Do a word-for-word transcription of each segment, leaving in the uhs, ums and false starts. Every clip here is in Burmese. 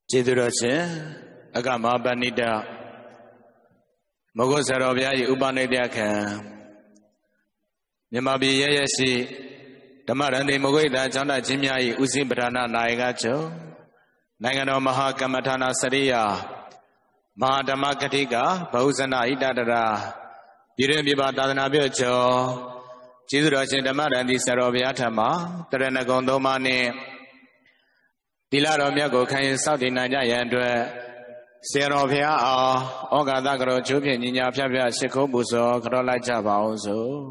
ကျေးဇူးတော်ရှင်အကမဟာပဏိတမဂ္ဂဆရာတော်ဘုရား၏ဥပနိဒေယခံမြန်မာပြည်ရရရှိဓမ္မရန်တိမဂ္ဂိတချောင်းတချင်းများ၏ဥစဉ်ပဌာနာနာယကချုပ်နိုင်ငံတော်မဟာကမ္မထာနာစရိယာမဟာဓမ္မကတိကဘဟုဇနာဣတတရာပြည်တွင်ပြည်ပသာသနာပြုကျော်ကျေးဇူးတော်ရှင်ဓမ္မရန်တိဆရာတော်ဘုရားထံမှာတရဏဂုံသုံးပါးနှင့်သီလတော်မြတ်ကိုခံရင်စောင့်တည်နိုင်ကြရန်အတွက်ဆရာတော်ဘုရားအောင်ဩဃာတကရောချိုးဖြင့်ညီညာဖြတ်ဖြတ်ရှ िख ုံးပူဇော်ကြောလိုက်ကြပါအောင်စို့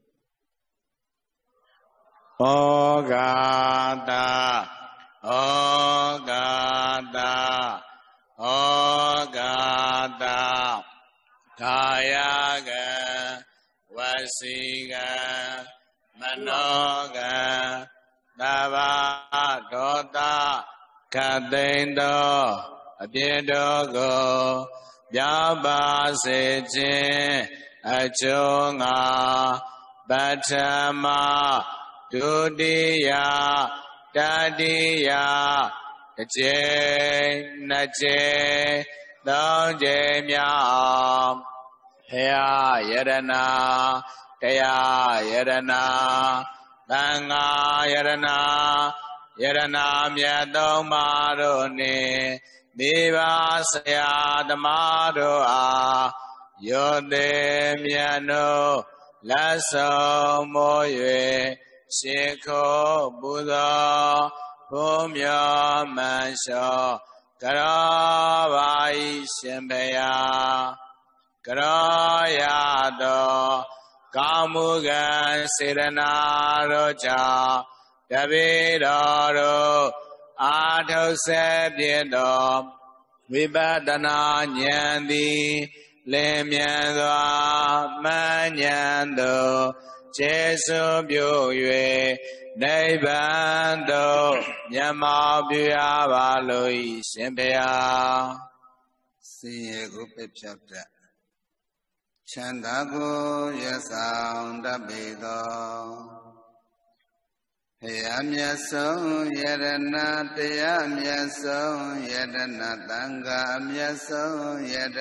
ဩဃာတဩဃာတဩဃာတကာယကံဝစီကံမနောကံသဗ္ဗဒေါသခသိန်သောအပြည့်တော်ကိုပြပါစေခြင်းအကျိုးငါပထမဒုတိယတတိယတစ်ကြိမ်နှစ်ကြိမ်သုံးကြိမ်မြောက်ဘုရားယရနာတရားယရနာသံဃာယရနာယရနာမြတ်သုံးပါးတို့နှင့်မိဘဆရာသမားတို့အားယောသေးမြတ်တို့လက်ဆောင်မိုး၍ရှ िख ုံးပူဇော်ဘုံမြောမန်လျှောကြောပါ၏ရှင်ဘုရားကြောရသောကောင်းမှုကံစေရနာတို့ကြောင့်တပည့်တော်တို့အာထုတ်စေပြည့်တော်ဝိပဿနာဉာဏ်သည်လင်းမြန်စွာမှန်ဉာဏ်သို့ကျေစုပြု၍နိဗ္ဗာန်သို့မျက်မှောက်ပြုရပါလို့၏ရှင်ဘုရားဆင်းရဲကိုပြဖြတ်တတ်ချမ်းသာကိုရဆောင်တတ်ပေသောဘုရားမြတ်ဆုံးယရဏတရားမြတ်ဆုံးယရဏသံဃာမြတ်ဆုံးယရဏ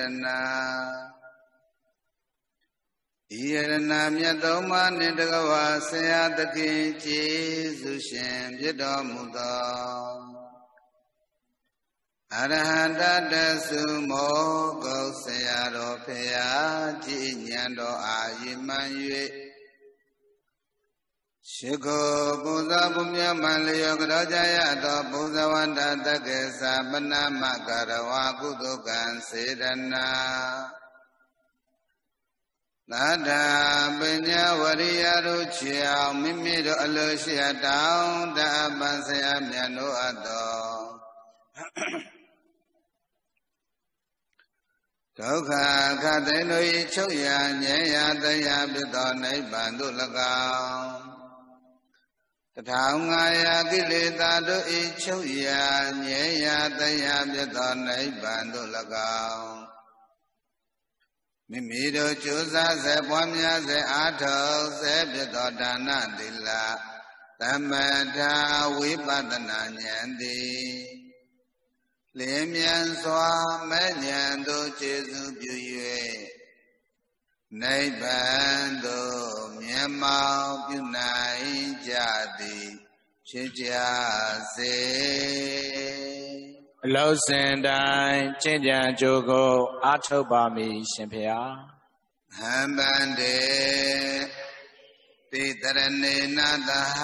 ဤယရဏမြတ်သုံးပါးနှင့်တကဝါဆရာသခင်ကျေးဇူးရှင်ဖြစ်တော်မူသောအရဟံတတသုမောဂုတ်ဆရာတော်ဖရာကြည်ဉာဏ်တော်အာရိမှန်၍ရှိခိုးပူဇော်ပူမြတ်မှန်လျောကတော်ကြရသောပူဇဝန္တတက္ကေသပနမကရဝကုသကံစေရနာသာဒပညာဝရိယတို့ချေအောင်မိမိတို့အလိုရှိတောင်းတပန်ဆရာမြတ်တို့အပ်တော်ဒုက္ခခသိန်တို့၏ချုပ်ရငြိမ်းရာတရားဖြစ်သောနိဗ္ဗာန်သို့၎င်းတထောင်ငါးရာကိလေသာတို့၏ချုပ်ရာငြိမ်းရာတရားဖြစ်သောနိဗ္ဗာန်သို့၎င်းမိမိတို့ကြိုးစားစေပွားများစေအားထုတ်စေဖြစ်သောဒါနသီလသမထဝိပဿနာဉာဏ်သည်လင်းမြန်စွာမဲ့ဉာဏ်သို့ကျေစုပြု၍နိဗ္ဗာန်သို့မျက်မှောက်ပြုနိုင်ကြသည်ဖြစ်ကြစေအလောစင်တိုင်းကျင့်ကြံကြိုးကိုအားထုတ်ပါမည်ရှင်ဖေဟာဟံဗန္တေတိတရဏေနသဟ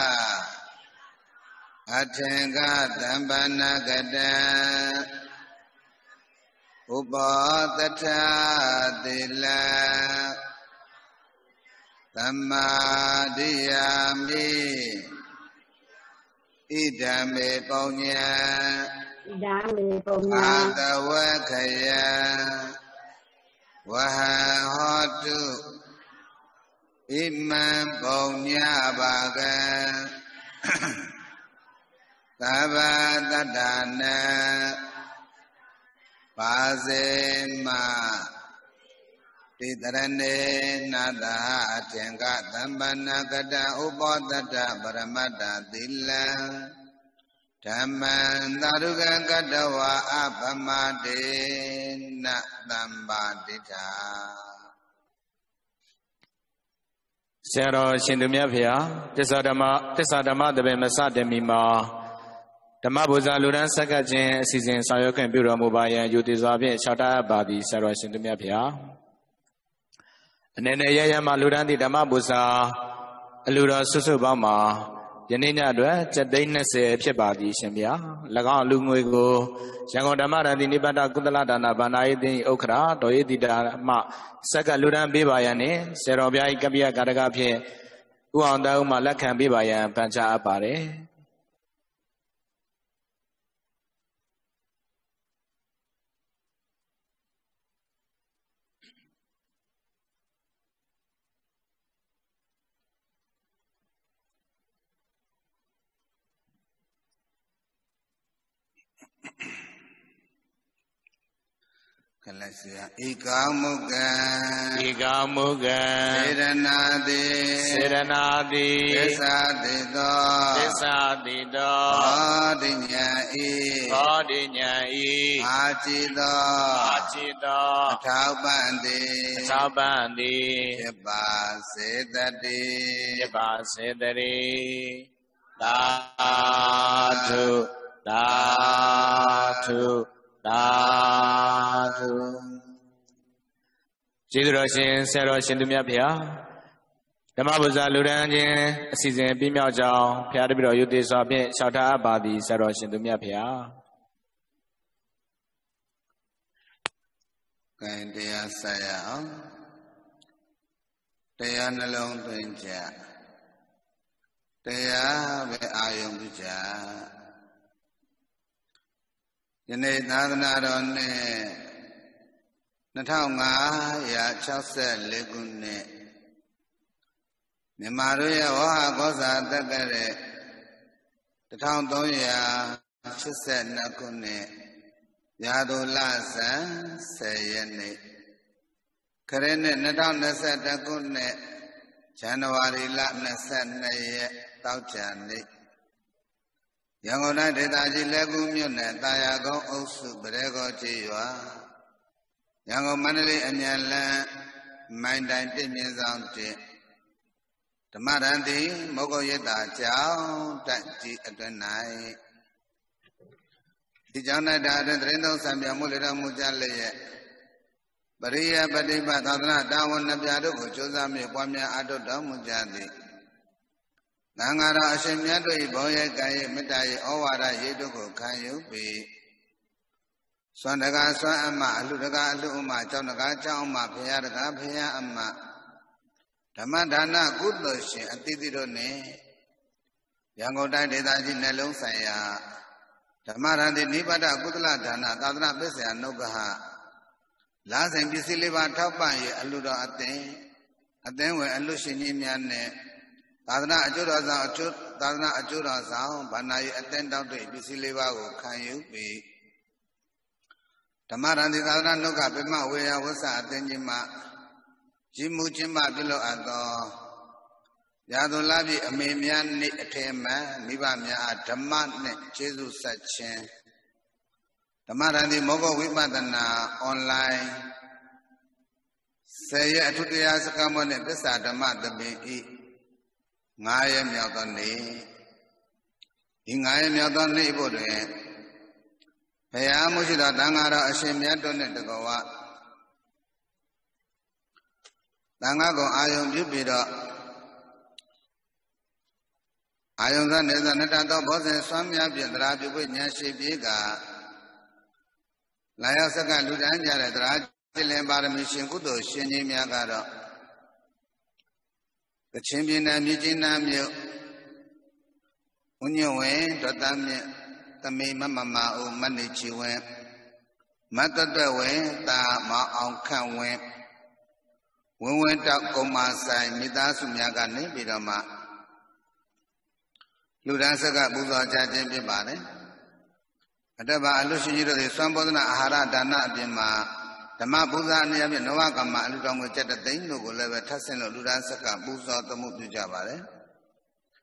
အထင်္ဂသံပနကတံဥပောတထတိလံသမ္မာဒိယာမိဣဒံမေပုညံဣဒံမေပုညံအာတဝခယံဝဟံဟောတုဣမံပုညဘာကံသဗ္ဗတတ္တနံပါစေမတိတရဏေနတအထင်္ဂသမ္ပနကတဥပောတတ္တပရမတ္တသီလံထ Dhamman Daruga Gadawa Abhamade Na Dambadita Sero Shindumya Pia, Tisadama, Tisadama, the Bemasa de Mima, the Mabuza Luran Sakajin, Season Sayokan Bureau Mubaya, Yudizabi, Shata Badi, Sero Shindumya Pia. And then a Yayama Lurandi, the Mabuza, Lura Susubama. Janina dua cedainya se pebadi semia, lagang lunguigo, jangan damar di nibada kudala dana banai di okra, doi di dama, sekaluran bibayane, serobia ikabia garagapye, uanda umalakan bibayan panca apare. Kalasya Ikamugan Ikamugan Siranadi Siranadi Desadido Desadido Adinyai Adinyai Achido Achido Athaubandi Athaubandi Yabba Sedadi Yabba Sedari Datu Datu Datu Jidroshin Seroshin Dumyapia Damabuza Luranjin Season Bimao Jao Piadabiro Yudisabi Shata Abadi Seroshin Dumyapia Kandia Saya Daya Nalong Twinja Daya Ve Ayum Bija Yene Nadana Rone Natanga Ya Chase Legune Nimaruya Waha Goza Dagare The town Doya Chise Nakune Yadu Lasa Sayene Karene Nadam Nasa Dagune January Lapnasa Naye Tauchani Yangona Dedaji Legumune, Tayago Osu, Brego Chiwa Yango Manali Anyala, Mindine Timians Auntie The Marandi, Mogo Yeta, Chow, Tachi at the night. The Jana Dada, Reno Samia Mulira Mujale Baria Badiba Tadana, Dawan Nabiado, Chosami, Pamia Ado Mujadi. Nangara Ashemyado Boya Gay Medai Owara Yeduko Kayu be Swandaga Swama, Ludaga Luma, Jonaga Chama, Piaraga, Pia Amma Tamadana, good lotion, a Tididone Yango Daji Nelo Saya Tamara de Nibada Gudla Dana, Tadra Bessa, Nogaha Las and Bisiliva Tapai, Aluda Ate, Adenwe, Alushini. Tadana Ajuraza, Tadana Ajuraza, Banai attend down to Bisileva, can you be Tamarandi Tadana Noga Bema, where was at Denjima Jimuchima below Ado Yadulabi, a Mimian Nitema, Mibamia, Taman, Jesus Sachen Tamarandi Mogo Wimadana online. Say a two years come on at the Sadama the Big. Ngaya Miadani Ingaya Miadani Bodwe Payamushida Dangara Ashemiadon at the Goa Dangago Ayom Jupiter Ayom San is an Natato Bosan Swamia Piadrabi with Nashi Biga Layasaka Ludanja Rajilan Baramishin Kudo Shini Miagara The champion of Mijina Mil Unyawe, Dotami, the May Mamma, O Manichiwe, Matadawe, the Ma on Kanwe. We went up Komasai, Midasumiaga, Nibidama Ludasaga Buza Jajin Bibane. Adaba Alushi, the Sambodana Ahara Dana Bima. The Mabuza Niami Novakama, Ludong with Jet, the Ingo level Tassin of Ludansaka, Buza, the Mutu Javare.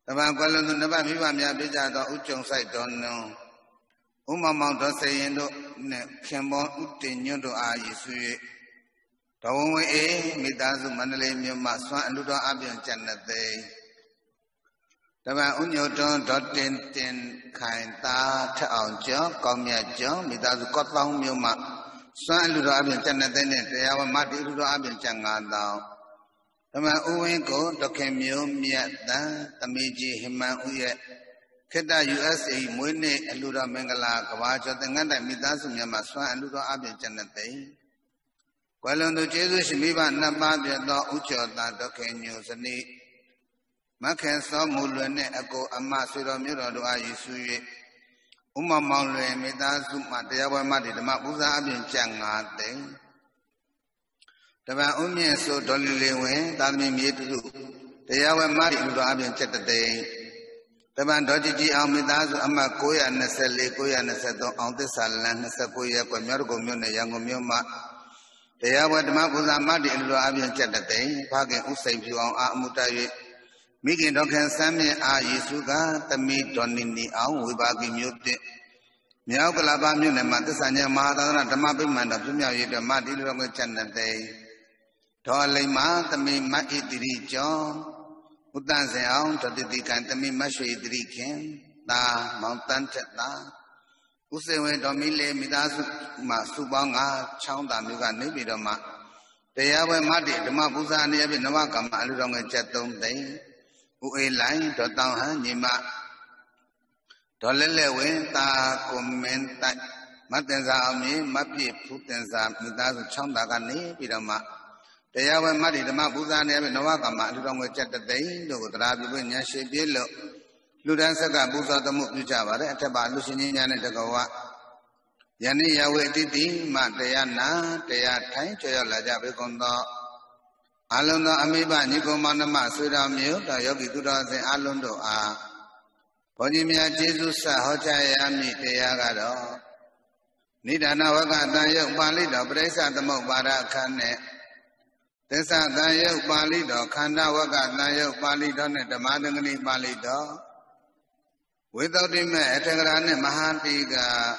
တပံကွယ်လွန်သူနှစ်ပါးမိဘများပြကြသောဥကြုံဆိုင်တော်နုံဥမမောင်တော်စေရင်တို့နှင့်ခင်ပွန်ဥတင်ညွန့်တို့အားရည်ဆွေတော်ဝင်ဝေအေမိသားစုမန္တလေးမြို့မှစွမ်းအလူတော်အပြင်ကျန်တဲ့သိတပံဥညုတ်တွန်းဒေါ်တင်တင်ခိုင်သာထအောင်ကျော်ကောင်းမြတ်ကျော်မိသားစုကော့တောင်းမြို့မှစွမ်းအလူတော်အပြင်ကျန်တဲ့သိနဲ့တရားဝမတိလူတော်အပြင်ကျန်ငါးတောင်းတမန်ဥဝင်းကိုဒေါခင်မျိုးမြတ်တန်သမီးကြီးဟိမန်ဦးရဲ့ခေတ္တ ယူ အက်စ် အေ မွေးနေ့အလူတော်မင်္ဂလာကဘာကျော်သင်္ကန်းတိုင်မိသားစုများမှာစွမ်းအလူတော်အပြင်ကျန်တဲ့သိကွယ်လွန်သူကျေးဇူးရှင်မိဘနှစ်ပါးပြသောဥကျော်သာဒေါခင်ညိုဇနီးမခင်စောမူလွင်နှင့်အကိုအမဆွေတော်မျိုးတော်တို့အားရည်စူး၍ဥမမောင်လွင်မိသားစုမှတရားပွဲမှဓမ္မပူဇာအပြင်ကျန်ငါးသိတပံဥမြင့်ဆိုဒေါ်လီလေးဝင်သာသမီမြေတုတရားဝဲမတိလူတော်အပြင်ချက်တသိန်းတပံဒေါ်ကြည်ကြည်အောင်မိသားစုအမှတ်၉၂၄ ၉၂၃အောင်သစ္စာလမ်း၂၉ရပ်ကွယ်မြောက်တကုံမြို့နယ်ရန်ကုန်မြို့မှတရားဝဲဓမ္မပူဇာမတိလူတော်အပြင်ချက်တသိန်းဖခင်ဥစိန်ဖြူအောင်အာအမှုတ၍မိခင်ဒေါခင်စမ်းမြင့်အားယေစုကသမီးဒေါ်နီနီအောင်ဝေဘာကီမြို့တစ်မြောက်ကလာပါမြို့နယ်မှာသစ္စာညမဟာသာသနာဓမ္မပိမှန်တော်ပြမြောက်ရေးဓမ္မတိလူတော်ကိုချက်တသိန်းဒေါ်လိမ္မာသမီးမဣတိရိကျော်ဥတ္တန်စင်အောင်ဒေါ်တိတိကံသမီးမရွှေတိရိခင်သာမောင်တန်းထက်သာဥစေဝေဒေါ်မီလေးမိသားစုမှစုပေါင်းငါချောင်းသာမျိုးကနေပြီးတော့မှတရားပွဲမတိဓမ္မပူဇာနေရပြီနဝကမ္မအလူတော်ငယ်ချက်သုံးသိန်းဥအေးလိုင်းဒေါ်တောင်းဟန်ညီမဒေါ်လဲလဲဝင်းသာကိုမင်းတိုက်မတင်စာအောင်မြေမပြည့်ဖူးတင်စာမိသားစုချောင်းသာကနေပြီးတော့မှတရားဝဲမတ္တိဓမ္မပူဇာနေပြီနဝကမ္မအလူတော်ငယ်ချက်တသိန်းတို့ကိုတရားပြုခွင့်ဉာဏ်ရှိပြည့်လို့လူတန်းဆက်ကပူဇော်သမှုပြုကြပါတယ်အထက်ပါလူရှင်ကြီးများနဲ့တကဝယနေ့ယဝေတိတိမတရားနာတရားထိုင်ကြွရောက်လာကြပေကုန်သောအလုံးသောအမိဘညီကောင်မနှမဆွေတော်မျိုးတော်ယောဂီသူတော်စင်အလုံးတို့အားဘုန်းကြီးများကျေးဇူးဆက်ဟောကြားရမည်တရားကတော့နိဒာနဝကတန်ယုတ်ပါဠိတော်ပရိစ္ဆသမုပ္ပါဒအခန်းနဲ့သစ္စာတန်ယုတ်ပါဠိတော်ခန္ဓာဝကတန်ယုတ်ပါဠိတော်နဲ့ဓမ္မသင်္ကနိပါဠိတော်ဝိသုဒ္ဓိမေအထကရာနဲ့မဟာတိက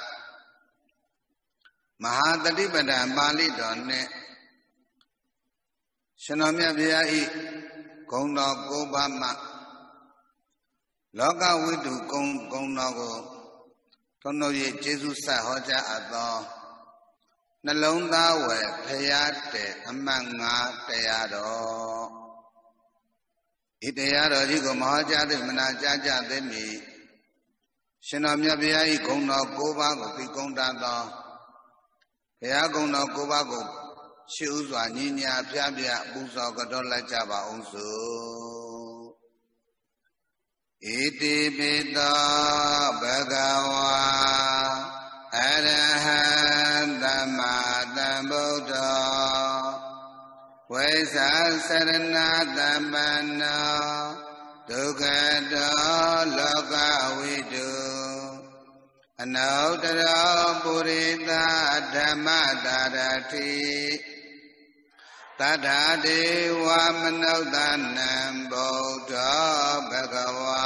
မဟာတတိပဒံပါဠိတော်နဲ့ရှင်တော်မြတ်ဗျာဤဂုံတော်ကိုးပါးမှလောကဝိတုဂုံဂုံတော်ကိုထုံတို့ရဲ့ကျေးဇူးဆက်ဟောကြားအပ်သောနှလုံးသားဝယ်ဖရာတဲ့အမှတ်ငါးတရားတော်ဤတရားတော်ကြီးကိုမဟောကြားသိမနာကြားကြသိမည်ရှင်တော်မြတ်ဗျာဤဂုံတော်ကိုးပါးကိုသိကုံတတ်သောဘုရားဂုံတော်ကိုးပါးကိုရှိဥစွာညီညာဖျားပြပူဇော်ကြောလိုက်ကြပါအောင်စို့ဣတိပိတောဘဂဝါအရဟံသမ္မာသမ္ဗုဒ္ဓောဝိသသရဏသမ္ပန္နောဒုက္ခတောလောကဝိတုအနုတ္တရောပုရိသဓမ္မတာရတိတထာဒေဝမနုဿနံဗုဒ္ဓောဘဂဝါ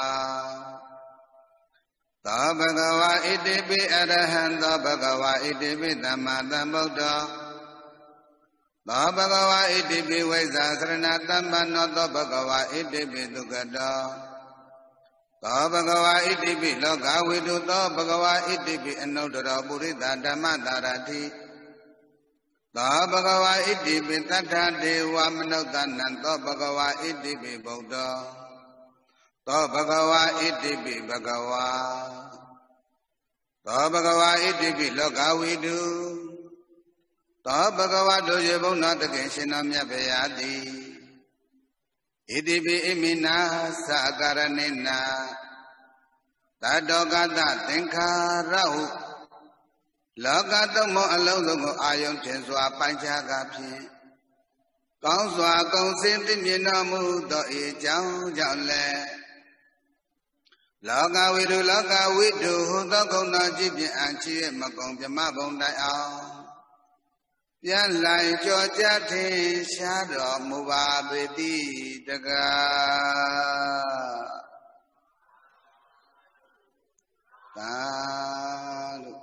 သောဘဂဝါဣတိပိအရဟံသောဘဂဝါဣတိပိသမ္မာသမ္ဗုဒ္ဓောသောဘဂဝါဣတိပိဝိဇ္ဇာသရဏသမ္ပန္နောသောဘဂဝါဣတိပိဒုက္ခတောသောဘဂဝါဣတိပိလောကဝိတုသောဘဂဝါဣတိပိအနုတ္တရောပုရိသဓမ္မတာရတိသောဘဂဝါဣတိပိတထဒေဝမနုဿနံသောဘဂဝါဣတိပိဗုဒ္ဓောသောဘဂဝါဣတိပိဘဂဝါသောဘဂဝါဣတိပိလောကဝိတုသောဘဂဝါတို့ရေဘုံတော်တခင်ရှင်တော်မြတ်ဗျာတိဣတိပိဣမိနာသအကာရဏိနာတတောကတသင်္ခါရဟုလောကသုံးမောအလုံးစုံကိုအာယုံထင်စွာပိုင်းခြားကားဖြင့်ကောင်းစွာကုံစင်သိမြင်တော်မူသောဤကြောင့်ကြောင့်လည်းလောကဝိတုလောကဝိတုဟူသောဂုဏ်တော်ကြီးဖြင့်အချီးမကုံပြမဘုံတိုင်အောင်ပြန်လိုက်ကြောကြထင်ရှားတော်မူပါပေတိတကားသာလို့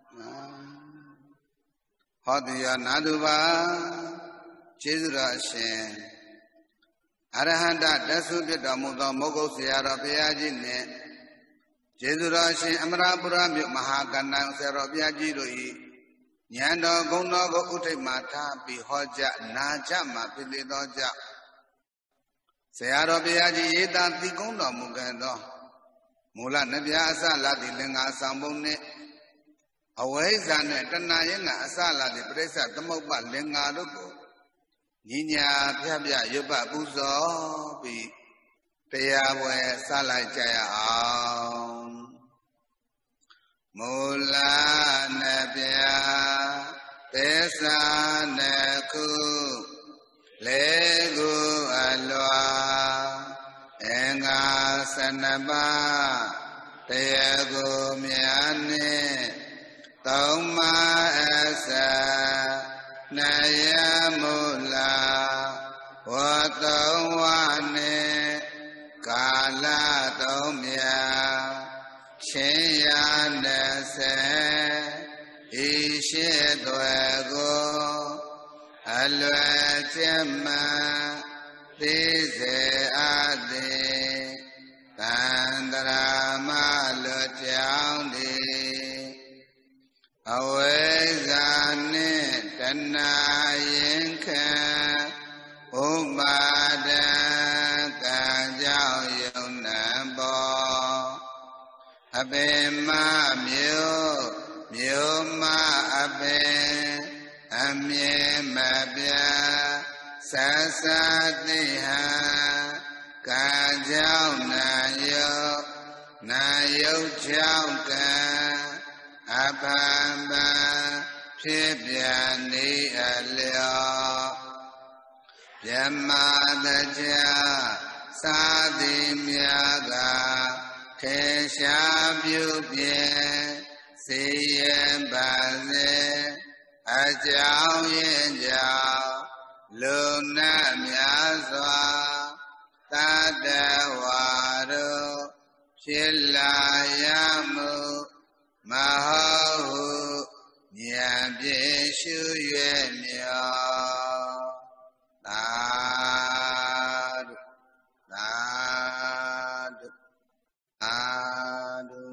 ဟောတရားနာတုပါကျေးဇူးတော်အရှင်အရဟန္တတသုဖြစ်တော်မူသောမုဂ္ဂုတ်ဆရာတော်ဘုရားကြီးနှင့်ကျေးဇူးတော်ရှင်အမရပုရမြို့မဟာကဏ္ဍဆရာတော်ဘုရားကြီးတို့၏ဉာဏ်တော်ဂုဏ်တော်ကိုဥထိပ်မှထားပြီးဟောကြားနာကြမှာဖြစ်လေသောကြောင့်ဆရာတော်ဘုရားကြီးရေးသားသိကုံးတော်မူခဲ့သောမူလနဗျာအစလာသည့်လင်္ကာဆောင်ပုံနှင့်အဝိဇ္ဇာနှင့်တဏှာယနာအစလာသည့်ပရိစ္ဆသမုပ္ပါလင်္ကာတို့ကိုညီညာပြပြရွတ်ပတ်ပူဇော်ပြီးတရားပွဲစလိုက်ကြရအောင်မူလနဗျာသစ္စာနှစ်ခုလေးခုအလွာအင်္ဂါဆနပါတရားကိုမြတ်နှင့်သုံးမအစနယမူလာဝတုံဝနှင့်ကာလသုံးမြတ်ချင်းရနှစေဤရှိသွေကိုအလွယ်ကျက်မှသိစေအပ်သည်သန္တရာမလွတ်ကြောင်းသည်အဝိဇ္ဇာနှင့်တဏှာရင်ခံဥပါဒံကံကြောင့်ယုံနံပေါ်အပင်မမျိုးမျိုးမအပင်အမြဲမပြဆဆသိဟံကံကြောင့်နာယုနာယုကြောင့်ကံအဖန်ပန်ဖြစ်ပြန်နေအလျော်မြမတကြားသာတိမြတ်ကထေရှားပြုပြင်စေရပါစေအကြောင်းရင်းကြောင့်လူနာများစွာတတဝါတို့ဖြစ်လာရမှုမဟုတ်ဟုဉာဏ်ပြည့်ရှု၍မြောသာဓုသာဓုသာဓု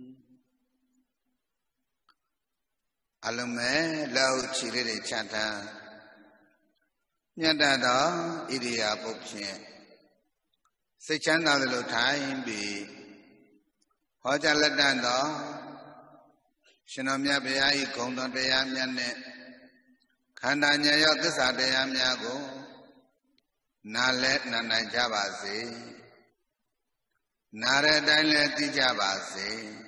အလုံးမဲ့လောက်ချီလေးတွေချထားမြတ်သောဣရိယာပုဖြင့်စိတ်ချမ်းသာသလိုထိုင်ပြီးဟောကြားလက်တန်သောရှင်တော်မြတ်ဘုရား၏ဂုဏ်တော်တရားများနဲ့ခန္ဓာဉာဏ်ရောသစ္စာတရားများကိုနားလဲနာနိုင်ကြပါစေနားတဲ့အတိုင်းလဲသိကြပါစေ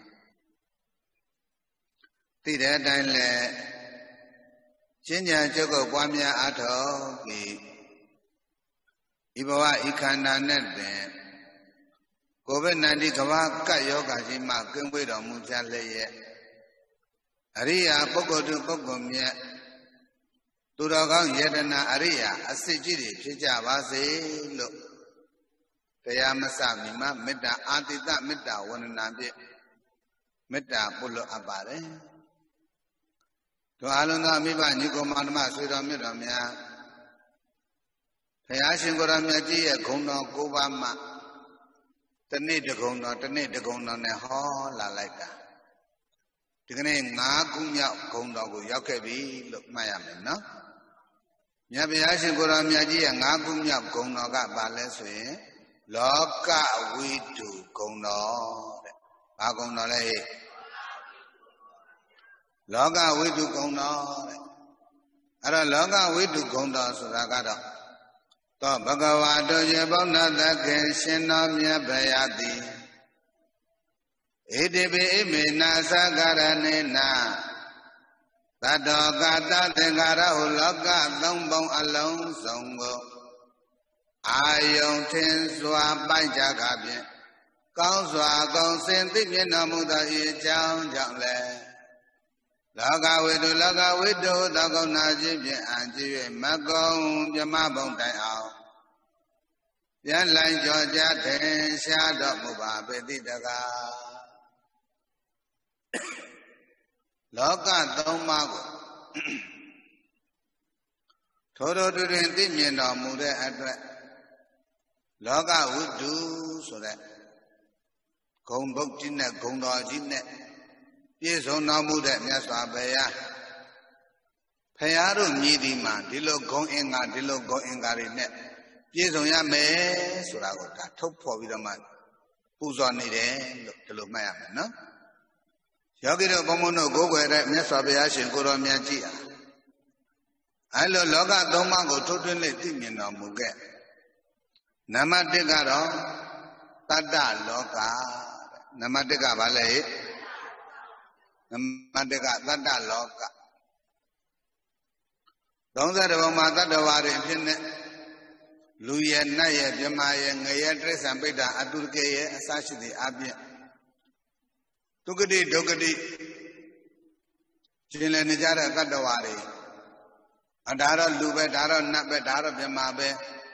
သိတဲ့အတိုင်းလဲကျင့်ကြံကြုတ်ကိုပွားများအားထုတ်ပြီးဤဘဝဤခန္ဓာနဲ့ပင်ကိုဗစ် ၁၉ ကမ္ဘာကပ်ရောဂါကြီးမှကင်းဝေးတော်မူကြလျက်အရိယာပုဂ္ဂိုလ်တို့ပုဂ္ဂိုလ်မြတ်သူတော်ကောင်းယတနာအရိယာအစစ်ကြီးတွေဖြစ်ကြပါစေလို့တရားမစမီမမေတ္တာအာတိတမေတ္တာဝန္ဒနာဖြင့်မေတ္တာပို့လို့အပ်ပါတယ်တို့အလုံးသောမိဘညီကိုမောင်နှမဆွေတော်မြတ်တော်များဘုရားရှင်ကိုယ်တော်မြတ်ကြီးရဲ့ဂုဏ်တော်၉ပါးမှတနေ့တဂုဏ်တော်တနေ့တဂုဏ်တော်နဲ့ဟောလာလိုက်တာဒီကနေ့၅ခုမြောက်ဂုဏ်တော်ကိုရောက်ခဲ့ပြီလို့မှတ်ရမယ်နော်မြတ်ဘုရားရှင်ကိုယ်တော်မြတ်ကြီးရဲ့၅ခုမြောက်ဂုဏ်တော်ကဘာလဲဆိုရင်လောကဝိတုဂုဏ်တော်တဲ့ဘာဂုဏ်တော်လဲဟဲ့လောကဝိတုဂုဏ်တော်တဲ့အဲ့တော့လောကဝိတုဂုဏ်တော်ဆိုတာကတော့သောဘဂဝါတို့ရဲ့ဗုဒ္ဓသခင်ရှင်တော်မြတ်ဗျာတိဣတိပိဣမေနာသကရဏေနာသတ္တောကတသင်္ခါရဟုလောကသုံးပုံအလုံးစုံကိုအာယုံထင်စွာပိုက်ကြခါဖြင့်ကောင်းစွာကောင်းစင်သိမြင်တော်မူသောဤအကြောင်းကြောင့်လည်းလောကဝိတုလောကဝိတုသောကုဏ္ဏခြင်းဖြင့်အံ့ကြည့်၍မကုံပြမဘုံတိုင်အောင်ပြန်လိုက်ကြောကြထင်ရှားတော်မူပါပေတိတကားလောကသုံးပါးကိုထိုးထိုးတွင်တွင်သိမြင်တော်မူတဲ့အတွက်လောကဝိတုဆိုတဲ့ဂုံဘုတ်ကြီးနဲ့ဂုံတော်ကြီးနဲ့ပြည့်စုံတော်မူတဲ့မြတ်စွာဘုရားဖရာတို့မြည်ဒီမှာဒီလိုဂုံအင်္ဂါဒီလိုဂုံအင်္ဂါတွေနဲ့ပြည့်စုံရမယ်ဆိုတာကိုဒါထုတ်ဖော်ပြီးတော့မှပူဇော်နေတယ်လို့ဒီလိုမှတ်ရမယ်နော်ယောဂီတို့ဘုံဘုံတို့ကိုးကွယ်တဲ့မြတ်စွာဘုရားရှင်ကိုတော်မြတ်ကြီးအားအဲလိုလောကသုံးပါးကိုထုတ်ထွင်းလေးသိမြင်တော်မူခဲ့နံပါတ်တစ်ကတော့တတ္တလောကနံပါတ်တစ်ကဘာလဲနံပါတ်တစ်ကတတ္တလောကသုံးဆယ်ဘုံမှာတတ္တဝါတွေဖြစ်နေလူရဲ့နတ်ရဲ့မြမရဲ့ငရဲတိရစ္ဆာန်ပိဋ္ဌာအတုရကေရဲ့အစရှိသည့်အပြင်ဒုက္ခတိဒုက္ခတိရှင်လည်းနေကြတဲ့တတ္တဝါတွေအဒါတော့လူပဲဒါတော့နတ်ပဲဒါတော့မြမပဲ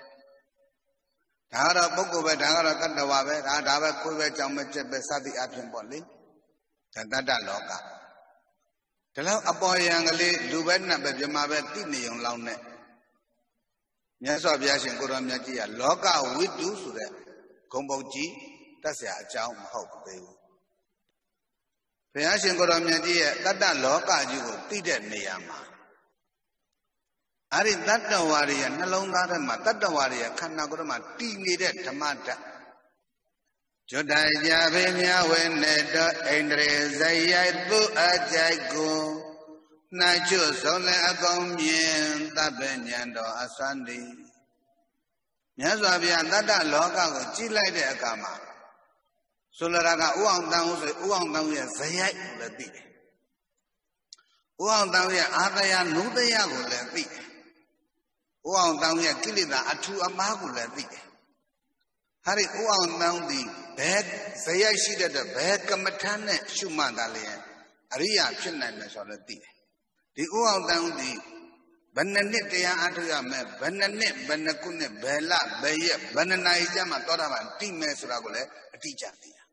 ဒါကတော့ပုဂ္ဂိုလ်ပဲဒါကတော့တတ္တဝါပဲဒါဒါပဲကိုယ်ပဲကြောင့်ပဲချက်ပဲစသည်အပြင်ပေါ့လေဒါတတ္တလောကဒီလောက်အပေါ်ယံကလေးလူပဲနတ်ပဲမြမပဲသိနေုံလောက်နဲ့မြတ်စွာဘုရားရှင်ကိုရောမြတ်ကြီးကလောကဝိတုဆိုတဲ့ဂုံပုတ်ကြီးတတ်เสียအကြောင်းမဟုတ်သေးဘူးဘုရားရှင်ကိုရောမြတ်ကြီးရဲ့တတ္တလောကကြီးကိုသိတဲ့နေရာမှာအဲ့ဒီတတ္တဝါတွေရဲ့နှလုံးသားထဲမှာတတ္တဝါတွေရဲ့ခန္ဓာကိုယ်မှာတည်နေတဲ့ဓမ္မတတ်ကျွတ်တိုင်ကြဖေးမြဝဲနေတော့ဣန္ဒြေဇယိုက်သူအကြိုက်ကိုနှိုက်ကျွဆုံးလည်းအကုန်မြင်တတ်ပဲဉာဏ်တော်အစွမ်းတည်မြတ်စွာဘုရားတတ္တလောကကိုကြည့်လိုက်တဲ့အခါမှာဆိုလိုတာကဥအောင်တန်ဦးဆိုဥအောင်တန်ဦးရဲ့ဇယိုက်ကိုလည်းသိတယ်ဥအောင်တန်ဦးရဲ့အာသယနုသယကိုလည်းသိတယ်ဥအောင်တန်ဦးရဲ့ကိလေသာအထူအမှားကိုလည်းသိတယ်ဟာဒီဥအောင်တန်ဦးဒီဘယ်ဇယိုက်ရှိတဲ့ဘယ်ကမ္မထမ်းနဲ့ရှုမှတ်တာလဲအရိယာဖြစ်နိုင်မယ်ဆိုတော့သိတယ်ဒီဥအောင်တန်ဦးဒီဘယ်နှစ်နှစ်တရားအထုရမယ်ဘယ်နှစ်နှစ်ဘယ်နှစ်ခုနှစ်ဘယ်လဘယ်ရက်ဘယ်နှစ်နာရီကျမှသောတာပန်တိမယ်ဆိုတာကိုလည်းအတိအကျသိတာ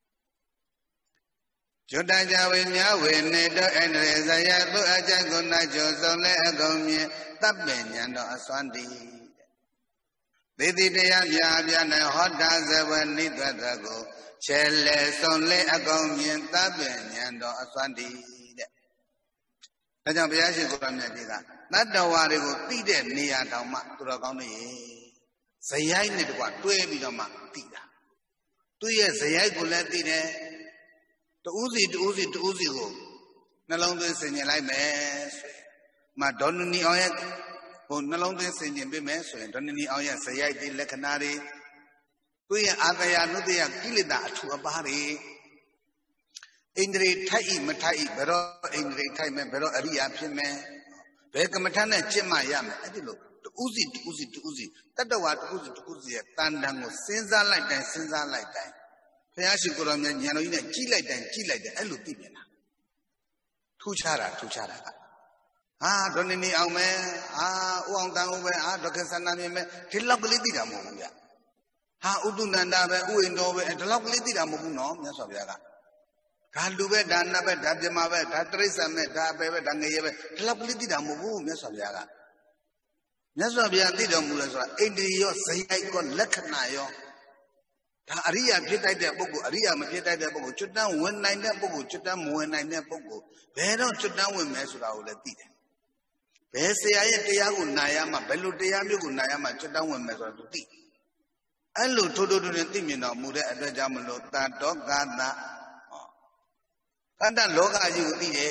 ကျွတ်တကြဝေမြဝေနေတော့ဣန္ဒြေဇယသူအကြိုက်ကိုနိုင်ကျော်ဆုံးလဲအကုန်မြင်တပ်ပင်ဉာဏ်တော်အစွမ်းတည်သေတိတရားပြပြနဲ့ဟောတာဇဝနိသတ္တကိုခြေလဲဆုံးလဲအကုန်မြင်တပ်ပင်ဉာဏ်တော်အစွမ်းတည်တဲ့ဒါကြောင့်ဘုရားရှင်ကိုယ်တော်မြတ်ကြီးကတတ္တဝါတွေကိုသိတဲ့နေရာတောင်မှသူတော်ကောင်းတွေဇယိုက်နဲ့တကွတွဲပြီးတော့မှသိတာသူရဲ့ဇယိုက်ကိုလည်းသိတယ်တူးစီတူးစီတူးစီကိုနှလုံးသွင်းဆင်ញင်လိုက်မယ်ဆိုရင်မဒေါနနီအောင်ရဲ့ဟိုနှလုံးသွင်းဆင်ញင်ပေးမယ်ဆိုရင်ဒေါနနီအောင်ရဲ့ဇယိုက်တွေလက္ခဏာတွေသူရဲ့အာသယနုတ္တယကိလေသာအထူအပါးတွေဣန္ဒြေထိုက်ဤမထိုက်ဤဘယ်တော့ဣန္ဒြေထိုက်မယ်ဘယ်တော့အရိယာဖြစ်မယ်ဘယ်ကမ္မထမ်းနဲ့ကျင့်မှရမယ်အဲ့ဒီလိုတူးစီတူးစီတူးစီတတ္တဝါတူးစီတူးစီရဲ့တန်တန်ကိုစဉ်းစားလိုက်တိုင်းစဉ်းစားလိုက်တိုင်းဘုရားရှိခိုးတော်မြတ်ဉာဏ်တော်ကြီးနဲ့ကြည့်လိုက်တိုင်းကြည့်လိုက်တိုင်းအဲ့လိုသိမြင်တာထူးခြားတာထူးခြားတာကဟာဒေါ်နေနေအောင်မယ်ဟာဥအောင်တန်ဦးပဲဟာဒေါက္ခဆန္ဒမြင်မယ်ဒီလောက်ကလေးသိတာမဟုတ်ဘူးဗျဟာဥတုနန္ဒာပဲဥယျတော်ပဲဒီလောက်ကလေးသိတာမဟုတ်ဘူးနော်မြတ်စွာဘုရားကဒါလူပဲဒါနတ်ပဲဒါပြမပဲဒါတိရစ္ဆာန်ပဲဒါအပေပဲဒါငရေပဲဒီလောက်ကလေးသိတာမဟုတ်ဘူးမြတ်စွာဘုရားကမြတ်စွာဘုရားသိတော်မူလဲဆိုတာအိန္ဒြေရောဇယိုက်ကောလက္ခဏာရောဒါအရိယာဖြစ်တတ်တဲ့ပုဂ္ဂိုလ်အရိယာမဖြစ်တတ်တဲ့ပုဂ္ဂိုလ်ကျွတ်တန်းဝင်နိုင်တဲ့ပုဂ္ဂိုလ်ကျွတ်တန်းမဝင်နိုင်တဲ့ပုဂ္ဂိုလ်ဘယ်တော့ကျွတ်တန်းဝင်မယ်ဆိုတာကိုလည်းသိတယ်ဘယ်ဆရာရဲ့တရားကိုနာရမှဘယ်လိုတရားမျိုးကိုနာရမှကျွတ်တန်းဝင်မယ်ဆိုတာသူသိအဲ့လိုထိုးထိုးထိုးသိမြင်တော်မူတဲ့အတွက်ကြောင့်မလို့တတောကတဟောတတ္တလောကကြီးကိုသိတယ်